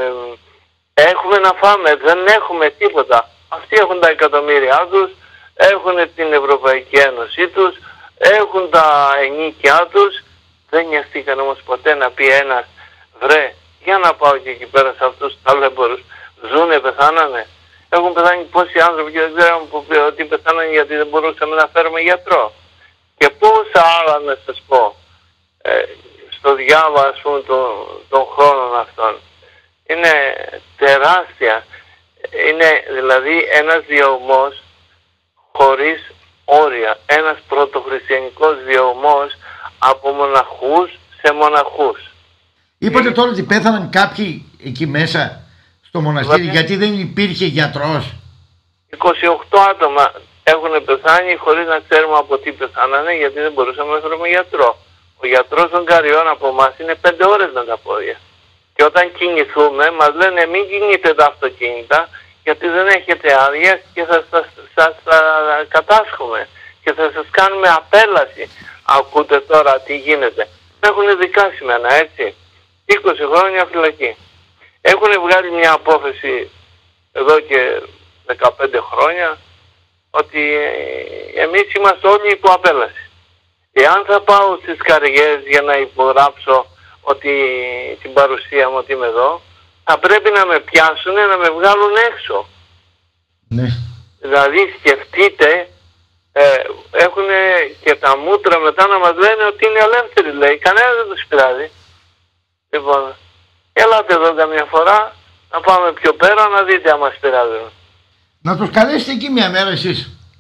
S3: έχουμε να φάμε, δεν έχουμε τίποτα. Αυτοί έχουν τα εκατομμύρια τους, έχουν την Ευρωπαϊκή Ένωσή τους, έχουν τα ενίκια τους. Δεν νοιαστήκαν όμως ποτέ να πει ένας, βρε, για να πάω και εκεί πέρα σε αυτούς τους ταλέμπορους. Ζούνε, πεθάνανε. Έχουν πεθάνει πόσοι άνθρωποι και δεν ξέραμε ότι πεθάνανε γιατί δεν μπορούσαμε να φέρουμε γιατρό. Και πόσα άλλα να σας πω, ε, στο διάβα, ας πούμε, των, των χρόνων αυτών. Είναι τεράστια. Είναι δηλαδή ένας διωγμός χωρίς όρια. Ένας πρωτοχριστιανικός διωγμός από μοναχούς σε μοναχούς.
S2: Είπατε τώρα ότι πέθαναν κάποιοι εκεί μέσα στο μοναστήρι δηλαδή, γιατί δεν υπήρχε γιατρός.
S3: είκοσι οκτώ άτομα έχουν πεθάνει χωρίς να ξέρουμε από τι πεθάνανε γιατί δεν μπορούσαμε να βρούμε γιατρό. Ο γιατρός των Καριών από εμάς είναι πέντε ώρες με τα πόδια. Και όταν κινηθούμε μας λένε μην κινείτε τα αυτοκίνητα γιατί δεν έχετε άδεια και θα σας, σας, σας κατάσχουμε και θα σας κάνουμε απέλαση. Ακούτε τώρα τι γίνεται. Έχουν δικάσει μένα, έτσι. είκοσι χρόνια φυλακή. Έχουν βγάλει μια απόφαση εδώ και δεκαπέντε χρόνια ότι εμείς είμαστε όλοι υπό απέλαση. Εάν θα πάω στις Καριές για να υπογράψω ότι την παρουσία μου ότι είμαι εδώ, θα πρέπει να με πιάσουν να με βγάλουν έξω.
S2: Ναι.
S3: Δηλαδή σκεφτείτε, ε, έχουν και τα μούτρα μετά να μας λένε ότι είναι ελεύθεροι, λέει. Κανένα δεν τους πειράζει. Λοιπόν, ελάτε εδώ καμιά φορά, να πάμε πιο πέρα να δείτε αν μας πειράζουν.
S2: Να τους καλέσετε εκεί μια μέρα εσείς.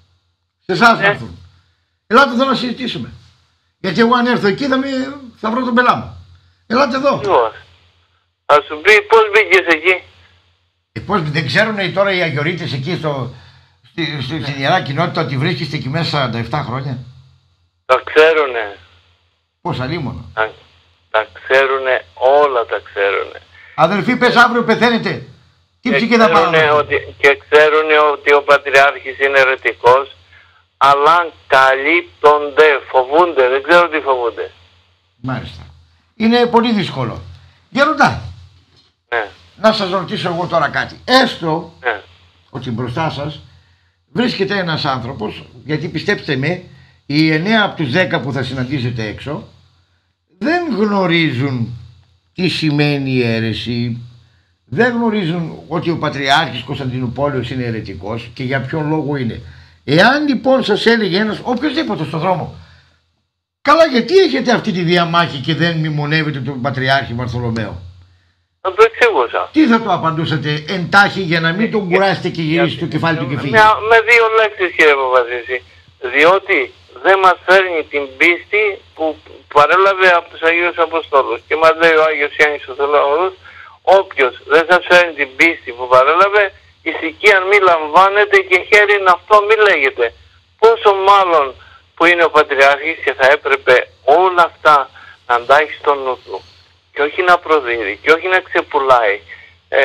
S2: Σε εσάς να έρθουν. Ελάτε εδώ να συζητήσουμε. Γιατί εγώ αν έρθω εκεί θα, με, θα βρω τον πελά μου. Ελάτε εδώ.
S3: Λοιπόν, θα σου πει πώς μπήκες εκεί.
S2: Ε, πώς, δεν ξέρουν τώρα οι Αγιορείτες εκεί στο, στη, στη, στην Ιερά Κοινότητα ότι βρίσκεστε εκεί μέσα σαράντα επτά χρόνια.
S3: Τα ξέρουνε.
S2: Πώς αλίμονο.
S3: Τα, τα ξέρουνε, όλα τα ξέρουνε.
S2: Αδελφοί, πες αύριο πεθαίνετε. Τι ψυχή θα πάρουν.
S3: Ότι, και ξέρουνε ότι ο Πατριάρχης είναι αιρετικός, αλλά καλύπτονται, φοβούνται, δεν ξέρω τι φοβούνται.
S2: Μάλιστα. Είναι πολύ δύσκολο. Γεροντά,
S3: ναι.
S2: Να σας ρωτήσω εγώ τώρα κάτι. Έστω
S3: ναι.
S2: ότι μπροστά σας βρίσκεται ένας άνθρωπος, γιατί πιστέψτε με, οι εννέα από τους δέκα που θα συναντήσετε έξω δεν γνωρίζουν τι σημαίνει η αίρεση, δεν γνωρίζουν ότι ο Πατριάρχης Κωνσταντινουπόλεως είναι αιρετικός και για ποιον λόγο είναι. Εάν λοιπόν σας έλεγε ένας, οποιοδήποτε στον δρόμο, καλά γιατί έχετε αυτή τη διαμάχη και δεν μνημονεύετε τον Πατριάρχη Βαρθολομαίο,
S3: Θα το εξηγούσα.
S2: Τι θα το απαντούσατε εντάχει για να μην τον κουράσετε και γυρίσει το κεφάλι του και φύγει?
S3: Με, με δύο λέξεις, κύριε Παπαζήση. Διότι δεν μας φέρνει την πίστη που παρέλαβε από τους Αγίους Αποστόλους. Και μας λέει ο Άγιος Ιάννης ο Θεολόγος, όποιος δεν σας φέρνει την πίστη που παρέλαβε, ησυχία μη λαμβάνετε και χέρι αυτό μη λέγεται. Πόσο μάλλον που είναι ο Πατριάρχης και θα έπρεπε όλα αυτά να τα έχει στο νου του. Και όχι να προδίδει και όχι να ξεπουλάει. Ε,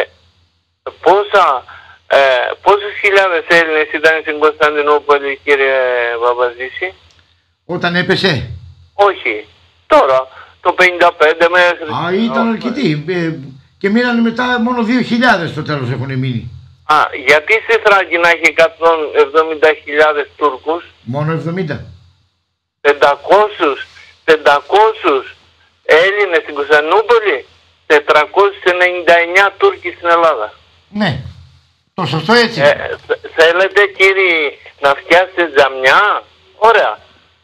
S3: πόσα, ε, πόσες χιλιάδες Έλληνες ήταν στην Κωνσταντινούπολη, κύριε Παπαζήση?
S2: Όταν έπεσε?
S3: Όχι. Τώρα, το πενήντα πέντε μέχρι...
S2: Α, ήταν αρκετοί. Ε, και μείνανε μετά μόνο δύο χιλιάδες στο τέλος έχουν μείνει.
S3: Α, γιατί στη Θράκη να έχει εκατόν εβδομήντα χιλιάδες Τούρκους?
S2: Μόνο εβδομήντα.
S3: πεντακόσιους, πεντακόσιους Έλληνες στην Κωνσταντινούπολη, τετρακόσιους ενενήντα εννιά Τούρκοι στην Ελλάδα.
S2: Ναι, το σωστό έτσι.
S3: Ε, θέλετε, κύριοι, να φτιάσετε τζαμιά? Ωραία.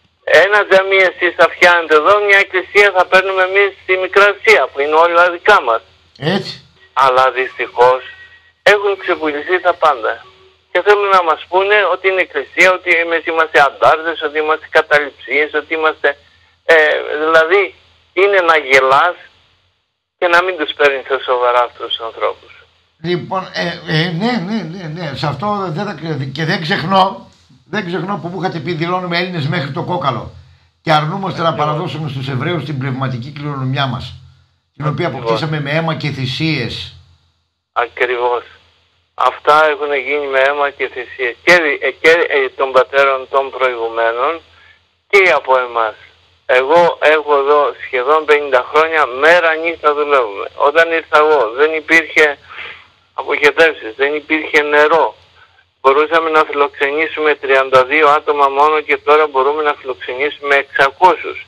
S3: Ένα τζαμί εσείς θα φτιάνετε εδώ, μια εκκλησία θα παίρνουμε εμείς στη Μικρά Ασία, που είναι όλα δικά μας.
S2: Έτσι.
S3: Αλλά δυστυχώς έχουν ξεπουληθεί τα πάντα. Και θέλουν να μας πούνε ότι είναι εκκλησία, ότι εμείς είμαστε αντάρτες, ότι είμαστε καταληψίες, ότι είμαστε... Ε, δηλαδή είναι να γελάς και να μην τους παίρνεις τα σοβαρά αυτούς τους ανθρώπους.
S2: Λοιπόν, ε, ε, ναι, ναι, ναι, ναι, σε αυτό δεν θα, και δεν ξεχνώ, δεν ξεχνώ που μου είχατε πει δηλώνουμε Έλληνες μέχρι το κόκαλο και αρνούμαστε να παραδώσουμε στους Εβραίους την πνευματική κληρονομιά μας, την οποία αποκτήσαμε με αίμα και θυσίες.
S3: Ακριβώς. Αυτά έχουν γίνει με αίμα και θυσίες και, και ε, των πατέρων των προηγουμένων και από εμάς. Εγώ έχω εδώ σχεδόν πενήντα χρόνια, μέρα νύχτα δουλεύουμε. Όταν ήρθα εγώ δεν υπήρχε αποχετεύσεις, δεν υπήρχε νερό. Μπορούσαμε να φιλοξενήσουμε τριάντα δύο άτομα μόνο και τώρα μπορούμε να φιλοξενήσουμε εξακόσιους.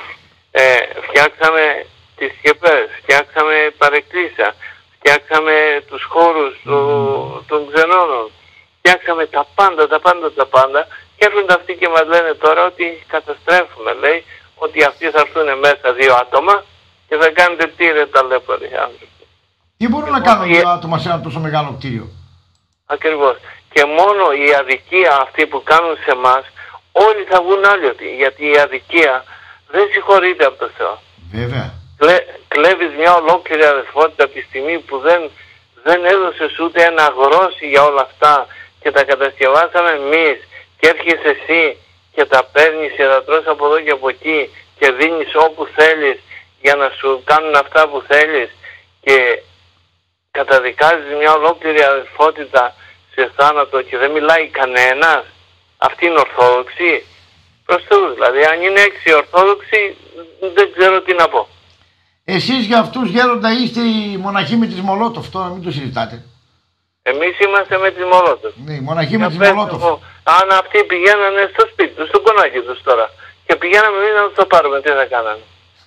S3: Ε, φτιάξαμε τις σκεπές, φτιάξαμε παρεκκλήσια, φτιάξαμε τους χώρους του, των ξενώνων, φτιάξαμε τα πάντα, τα πάντα, τα πάντα και έρχονται αυτοί και μας λένε τώρα ότι καταστρέφουμε, λέει, ότι αυτοί θα έρθουν μέσα δύο άτομα και θα κάνετε τι ρε ταλέποροι άνθρωποι.
S2: Τι μπορούν να κάνουν δύο άτομα σε ένα τόσο μεγάλο κτίριο?
S3: Ακριβώς. Και μόνο η αδικία αυτή που κάνουν σε εμάς, όλοι θα βγουν άλλοι, γιατί η αδικία δεν συγχωρείται από το Θεό.
S2: Βέβαια.
S3: Κλε, κλέβεις μια ολόκληρη αδερφότητα από τη στιγμή που δεν, δεν έδωσες ούτε ένα γρόσι για όλα αυτά και τα κατασκευάσαμε εμείς και έρχεσαι εσύ και τα παίρνεις και τα τρως από εδώ και από εκεί και δίνεις όπου θέλεις για να σου κάνουν αυτά που θέλεις και καταδικάζεις μια ολόκληρη αδερφότητα σε θάνατο και δεν μιλάει κανένας. Αυτή είναι ορθόδοξη. Προς Θεούς, δηλαδή αν είναι έξι ορθόδοξοι δεν ξέρω τι να πω.
S2: Εσείς για αυτούς γέροντα είστε οι μοναχοί με τις Μολότοφ, τώρα μην το συζητάτε.
S3: Εμείς είμαστε με τις Μολότοφ.
S2: Ναι, οι μοναχοί με τις Μολότοφ.
S3: Αν αυτοί πηγαίνανε στο σπίτι τους, στο κονάκι τους τώρα και πηγαίναμε εμείς να τους το πάρουμε, τι θα κάνανε?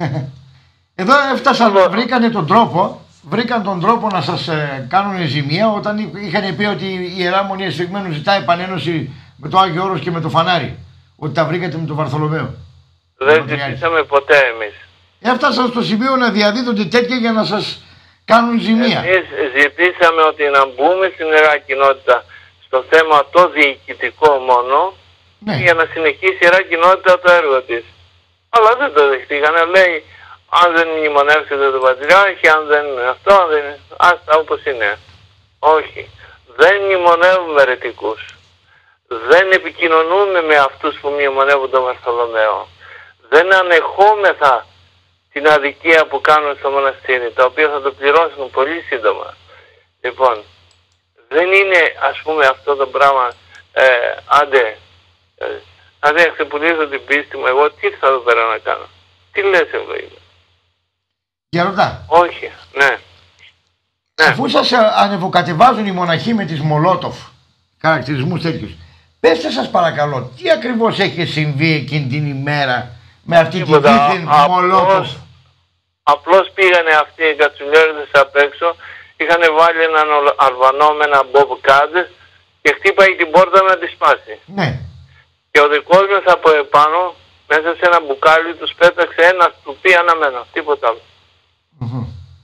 S2: Εδώ έφτασαν, βρήκανε τον τρόπο, βρήκαν τον τρόπο να σας ε, κάνουν ζημία όταν είχαν πει ότι η Ιερά Μονή Εσφυγμένου ζητάει επανένωση με το Άγιο Όρος και με το φανάρι. Ότι τα βρήκατε με τον Βαρθολομαίο.
S3: Δεν ζητήσαμε ποτέ εμείς.
S2: Έφτασαν στο σημείο να διαδίδονται τέτοια για να σας κάνουν ζημία.
S3: Εμείς ζητήσαμε ότι να μπούμε στην Ιερά Κοινότητα στο θέμα το διοικητικό μόνο, ναι, για να συνεχίσει η Ιερά Κοινότητα το έργο της. Αλλά δεν το δεχτήκανε. Λέει, αν δεν μνημονεύσετε τον Πατριάρχη, αν δεν είναι αυτό, αν δεν είναι... Άστα όπως είναι. Όχι. Δεν μνημονεύουμε αιρετικούς. Δεν επικοινωνούμε με αυτούς που μνημονεύουν τον Βαρθολομαίο. Δεν ανεχόμεθα την αδικία που κάνουν στο μοναστήρι, τα οποία θα το πληρώσουν πολύ σύντομα. Λοιπόν, δεν είναι ας πούμε αυτό το πράγμα, ε, άντε, ε, άντε εξεπουλήσω την πίστη μου, εγώ τι θα εδώ πέρα να κάνω? Τι λες ευλογία?
S2: Γεροντά.
S3: Όχι, ναι.
S2: Ναι. Αφού σας ανεβοκατεβάζουν οι μοναχοί με τις Μολότοφ, χαρακτηρισμούς τέτοιους, πέστε σας παρακαλώ, τι ακριβώς έχει συμβεί εκείνη την ημέρα με αυτή τη δίθεν Μολότοφ?
S3: Απλώς πήγανε αυτοί οι κατσουλιέριδες απ' έξω, είχαν βάλει έναν Αλβανό με ένα μπομπκάδες και χτύπαγε την πόρτα να τη σπάσει.
S2: Ναι.
S3: Και ο δικός μας από επάνω, μέσα σε ένα μπουκάλι, τους πέταξε ένα στουπί αναμένο, τίποτα άλλο.
S2: Mm-hmm.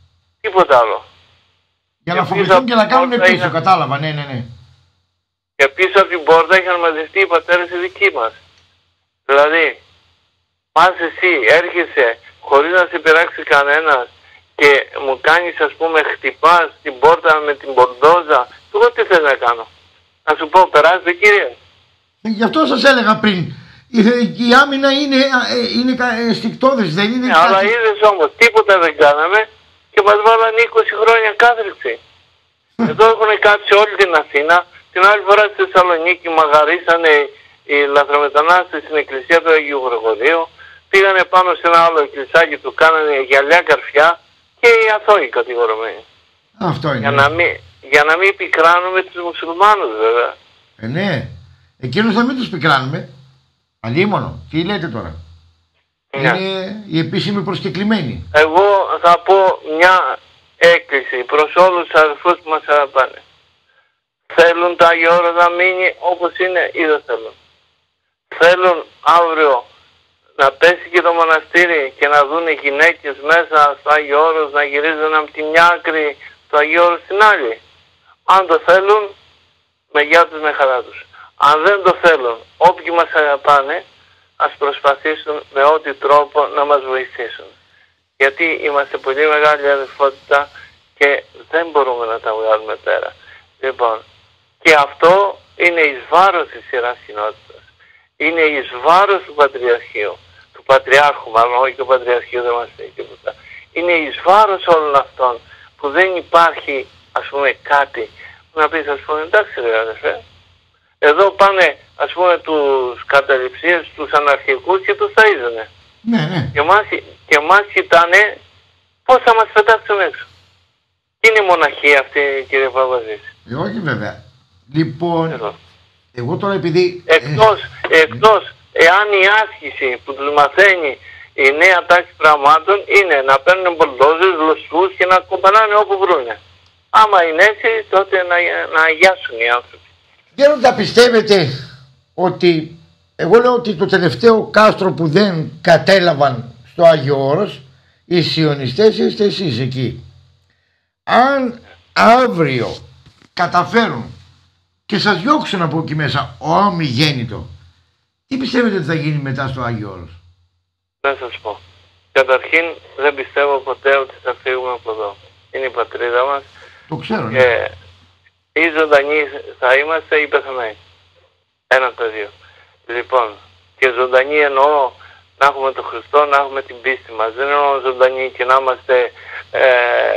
S3: Τίποτα άλλο.
S2: Για να φοβηθούν και να κάνουν πίσω, είχαν... κατάλαβα, ναι, ναι, ναι.
S3: Και πίσω από την πόρτα είχαν μαζευτεί οι πατέρες οι δικοί μας. Δηλαδή, πας εσύ, έρχεσαι χωρίς να σε πειράξει κανένας και μου κάνεις, ας πούμε, χτυπάς την πόρτα με την πορντόζα, εγώ τι θες να κάνω? Να σου πω, περάστε κύριε.
S2: Γι' αυτό σας έλεγα πριν. Η, η άμυνα είναι, είναι αισθηκτώδες, δεν είναι.
S3: Ναι, αλλά είδες όμως, τίποτα δεν κάναμε και μας βάλανε είκοσι χρόνια κάθριξη. Εδώ έχουν κάψει όλη την Αθήνα. Την άλλη φορά στη Θεσσαλονίκη μαγαρίσανε οι λαθρομετανάστες στην εκκλησία του Αγίου Γρηγορίου. Πήγανε πάνω σε ένα άλλο εκκλησάκι του, κάνανε γυαλιά καρφιά και οι αθώοι κατηγορημένοι.
S2: Αυτό είναι.
S3: Για να μην, για να μην πικράνουμε τους μουσουλμάνους βέβαια.
S2: Ε, ναι. Εκείνους θα μην τους πικράνουμε. Αλίμονο. Τι λέτε τώρα. Ναι. Είναι οι επίσημοι προσκεκλημένοι.
S3: Εγώ θα πω μια έκκληση προς όλους τους αδερφούς που μας αγαπάνε. Θέλουν το Άγιο Όρος να μείνει όπως είναι ή δεν θέλουν. Θέλουν αύριο να πέσει και το μοναστήρι και να δουν οι γυναίκες μέσα στο Άγιο Όρος να γυρίζουν από τη μια άκρη το Άγιο Όρος στην άλλη. Αν το θέλουν, με γεια τους, με χαρά τους. Αν δεν το θέλουν, όποιοι μας αγαπάνε, ας προσπαθήσουν με ό,τι τρόπο να μας βοηθήσουν. Γιατί είμαστε πολύ μεγάλη αδερφότητα και δεν μπορούμε να τα βγάλουμε πέρα. Λοιπόν, και αυτό είναι εις βάρος της Ιεράς Κοινότητας. Είναι εις βάρος του Πατριαρχείου. Του Πατριάρχου μάλλον, όχι του Πατριαρχείου δεν μας λέει τίποτα. Είναι εις βάρος όλων αυτών που δεν υπάρχει, ας πούμε, κάτι που να πεις, ας πούμε, εντάξει ρε αδερφέ. Εδώ πάνε, ας πούμε, τους καταληψίες, τους αναρχικούς και τους ταΐζουνε.
S2: Ναι, ναι.
S3: Και μας, και μας κοιτάνε πώς θα μας πετάξουν έξω. Τι είναι η μοναχία αυτή, κύριε Παπαζήση?
S2: Ε, όχι βέβαια. Λοιπόν, Εδώ. εγώ τώρα επειδή...
S3: Εκτός, εκτός, εάν η άσκηση που τους μαθαίνει η νέα τάξη πραγμάτων είναι να παίρνουν μπολντόζες, λοστούς και να κομπανάνε όπου βρούνε. Άμα είναι έτσι, τότε να, να αγιάσουν οι άνθρωποι.
S2: Γέροντα, πιστεύετε ότι, εγώ λέω ότι το τελευταίο κάστρο που δεν κατέλαβαν στο Άγιο Όρος, οι σιωνιστές είστε εσείς εκεί. Αν αύριο καταφέρουν και σας διώξουν από εκεί μέσα ομιγέννητο, τι πιστεύετε ότι θα γίνει μετά στο Άγιο Όρος?
S3: Να σας πω. Καταρχήν δεν πιστεύω ποτέ ότι θα φύγουμε από εδώ. Είναι η πατρίδα μας.
S2: Το ξέρω, ναι.
S3: Και ή ζωντανοί θα είμαστε ή πεθαμένοι. Ένα από τα δύο. Λοιπόν, και ζωντανοί εννοώ να έχουμε τον Χριστό, να έχουμε την πίστη μας. Δεν εννοώ ζωντανοί και να είμαστε ε,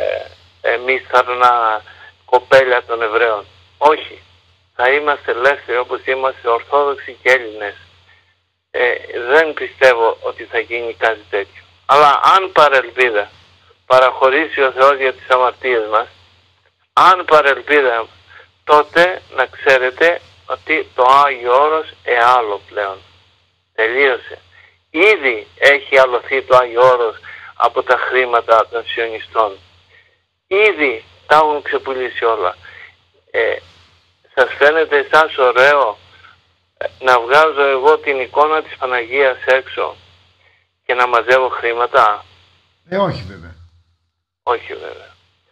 S3: εμείς θαρνά κοπέλια των Εβραίων. Όχι. Θα είμαστε ελεύθεροι όπως είμαστε Ορθόδοξοι και Έλληνες. Ε, δεν πιστεύω ότι θα γίνει κάτι τέτοιο. Αλλά αν παρελπίδα παραχωρήσει ο Θεός για τις αμαρτίες μας, αν παρελπίδα, τότε να ξέρετε ότι το Άγιο Όρος εάλλο πλέον. Τελείωσε. Ήδη έχει αλωθεί το Άγιο Όρος από τα χρήματα των σιωνιστών. Ήδη τα έχουν ξεπουλήσει όλα. Ε, σας φαίνεται εσάς ωραίο να βγάζω εγώ την εικόνα της Παναγίας έξω και να μαζεύω χρήματα?
S2: Ε, όχι βέβαια.
S3: Όχι βέβαια.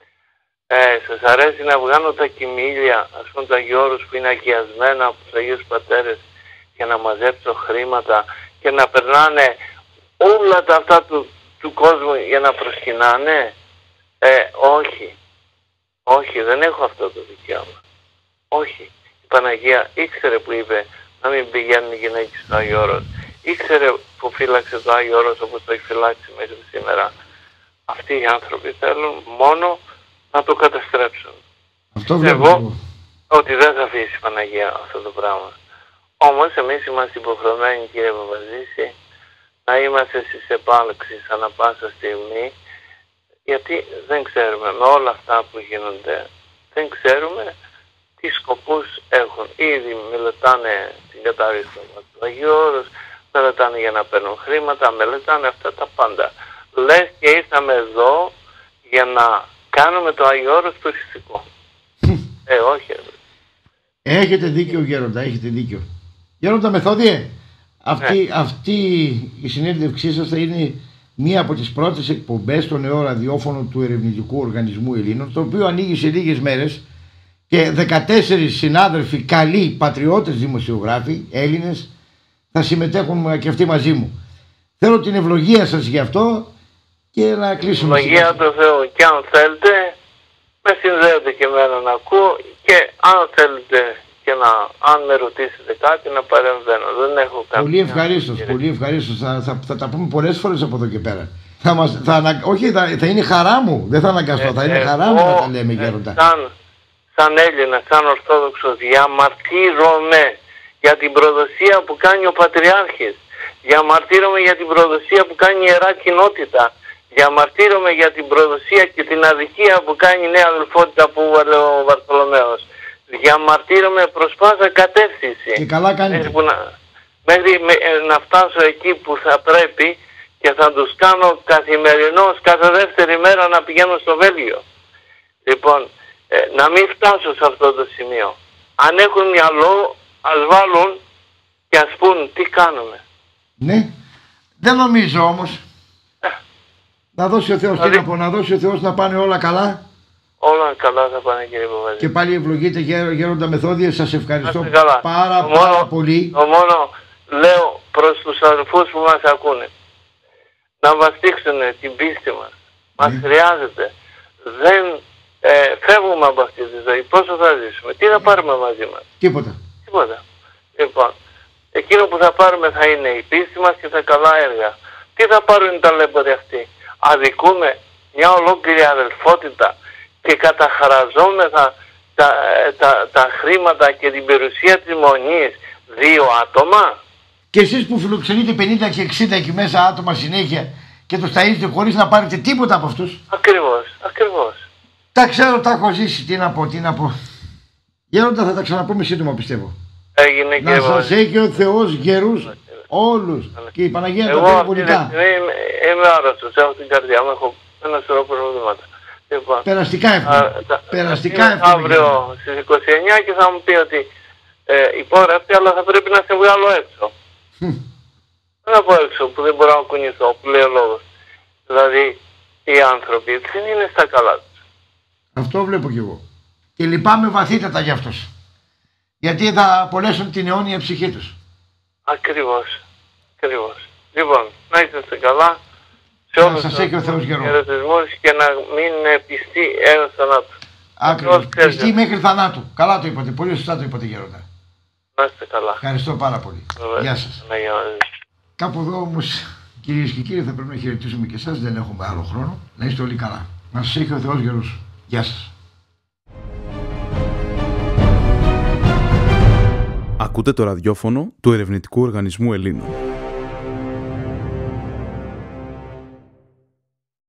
S3: Ε, σας αρέσει να βγάνω τα κοιμήλια, ας πούμε τα Αγίου Όρους που είναι αγιασμένα από τους Αγίους Πατέρες και να μαζέψω χρήματα και να περνάνε όλα τα αυτά του, του κόσμου για να προσκυνάνε? Ε, όχι. Όχι, δεν έχω αυτό το δικαίωμα. Όχι. Η Παναγία ήξερε που είπε να μην πηγαίνουν οι γυναίκες στο Άγιο Όρος. Ήξερε που φύλαξε το Άγιο Όρος όπως το έχει φυλάξει μέχρι σήμερα. Αυτοί οι άνθρωποι θέλουν μόνο να το καταστρέψουν.
S2: Αυτό
S3: εγώ ότι δεν θα αφήσει η Παναγία αυτό το πράγμα. Όμως εμείς είμαστε υποχρεωμένοι, κύριε Παπαζήση, να είμαστε στις επάλξεις ανά πάσα στιγμή, γιατί δεν ξέρουμε με όλα αυτά που γίνονται, δεν ξέρουμε τι σκοπούς έχουν. Ήδη μελετάνε την κατάρριξη του Αγίου Όρους, μελετάνε για να παίρνουν χρήματα, μελετάνε αυτά τα πάντα. Λες και ήρθαμε εδώ για να κάνουμε το Άγιο Όρος τουριστικό. ε, όχι.
S2: Έχετε δίκιο, Γέροντα, έχετε δίκιο. Γέροντα Μεθόδιε, αυτή,
S3: ναι.
S2: αυτή η συνέντευξή σας θα είναι μία από τις πρώτες εκπομπές στο νέο ραδιόφωνο του Ερευνητικού Οργανισμού Ελλήνων, το οποίο ανοίγει σε λίγες μέρες και δεκατέσσερις συνάδελφοι, καλοί πατριώτες δημοσιογράφοι, Έλληνες, θα συμμετέχουν και αυτοί μαζί μου. Θέλω την ευλογία σας γι' αυτό και να κλείσουμε.
S3: Ευλογία του Θεού, και αν θέλετε με συνδέετε και εμένα να ακούω, και αν θέλετε και να, αν με ρωτήσετε κάτι, να παρεμβαίνω. Δεν έχω κάποια...
S2: Πολύ ευχαρίστως, πολύ ευχαρίστως. Θα, θα, θα τα πούμε πολλές φορές από εδώ και πέρα. Θα μας, θα, όχι, θα, θα είναι χαρά μου, δεν θα αναγκαστώ, ε, θα είναι ε, χαρά μου ε, να τα λέμε, ε, Γέροντα.
S3: Σαν, σαν Έλληνα, σαν Ορθόδοξος, διαμαρτύρομαι για την προδοσία που κάνει ο Πατριάρχης. Διαμαρτύρομαι για την προδοσία που κάνει η Ιερά Κοινότητα. Διαμαρτύρομαι για την προδοσία και την αδικία που κάνει η νέα αδελφότητα που έβαλε ο Βαρθολομαίος. Διαμαρτύρομαι προς πάσα κατεύθυνση.
S2: Και καλά κάνετε.
S3: Μέχρι, να, μέχρι με, να φτάσω εκεί που θα πρέπει και θα τους κάνω καθημερινώς κάθε δεύτερη μέρα να πηγαίνω στο Βέλγιο. Λοιπόν, ε, να μην φτάσω σε αυτό το σημείο. Αν έχουν μυαλό, ας βάλουν και ας πούν τι κάνουμε.
S2: Ναι, δεν νομίζω όμως. Ε. Να δώσει ο Θεός, δηλαδή, τι να πω, να δώσει ο Θεός να πάνε όλα καλά.
S3: Όλα καλά θα πάνε, κύριε Παπαδί.
S2: Και πάλι ευλογείτε, Γέροντα Μεθόδιε, σας ευχαριστώ πάρα, πάρα,
S3: το
S2: πάρα
S3: μόνο,
S2: πολύ.
S3: Το μόνο λέω προς τους αδελφούς που μας ακούνε, να βαστίξουν την πίστη μας. Μας mm. χρειάζεται. Δεν ε, φεύγουμε από αυτή τη ζωή. Πόσο θα ζήσουμε, τι θα πάρουμε μαζί μας.
S2: Τίποτα.
S3: Τίποτα. Λοιπόν, εκείνο που θα πάρουμε θα είναι η πίστη μας και τα καλά έργα. Τι θα πάρουν οι ταλέποροι αυτοί. Αδικούμε μια ολόκληρη αδελφότητα και καταχραζόμεθα τα, τα, τα χρήματα και την περιουσία της Μονής δύο άτομα.
S2: Και εσείς που φιλοξενείτε πενήντα και εξήντα εκεί μέσα άτομα συνέχεια και τους ταΐζετε χωρίς να πάρετε τίποτα από αυτούς.
S3: Ακριβώς, ακριβώς.
S2: Τα ξέρω, τα έχω ζήσει, τι να πω, τι να πω. Γέροντα, θα τα ξαναπούμε σύντομα, πιστεύω.
S3: Έγινε,
S2: να σας έχει ο Θεός γερούς όλους. Και η Παναγία τα πει πολιτικά.
S3: Εγώ είμαι, είμαι άρρωστος, έχω την καρδιά μου, έχω ένα σωρό προβλήματα. Λοιπόν,
S2: περαστικά εύκολα. Περαστικά εύκολα.
S3: Αύριο στις είκοσι εννιά και θα μου πει ότι ε, υπόγραφη, αλλά θα πρέπει να σε βγάλω έξω. Δεν θα πω έξω που δεν μπορώ να κουνηθώ, που λέει ο λόγος. Δηλαδή οι άνθρωποι δεν είναι στα καλά τους.
S2: Αυτό βλέπω κι εγώ. Και λυπάμαι βαθύτατα γι' αυτός. Γιατί θα απολέσουν την αιώνια ψυχή τους.
S3: Ακριβώς. Ακριβώς. Λοιπόν, να είστε καλά. Σε όλους
S2: σας έχει ο Θεός γερό.
S3: Και να μην πιστεί έως θανάτου.
S2: Ακριβώς. Πιστεί μέχρι θανάτου. Καλά το είπατε. Πολύ σωστά το είπατε, Γέροντα.
S3: Να είστε καλά.
S2: Ευχαριστώ πάρα πολύ. Βέβαια. Γεια σας.
S3: Ναι,
S2: κάπου εδώ όμως, κυρίες και κύριοι, θα πρέπει να χαιρετήσουμε και εσάς. Δεν έχουμε άλλο χρόνο. Να είστε όλοι καλά. Να σας έχει ο Θεός γερούς. Γεια σας.
S1: Ακούτε το ραδιόφωνο του Ερευνητικού Οργανισμού Ελλήνων.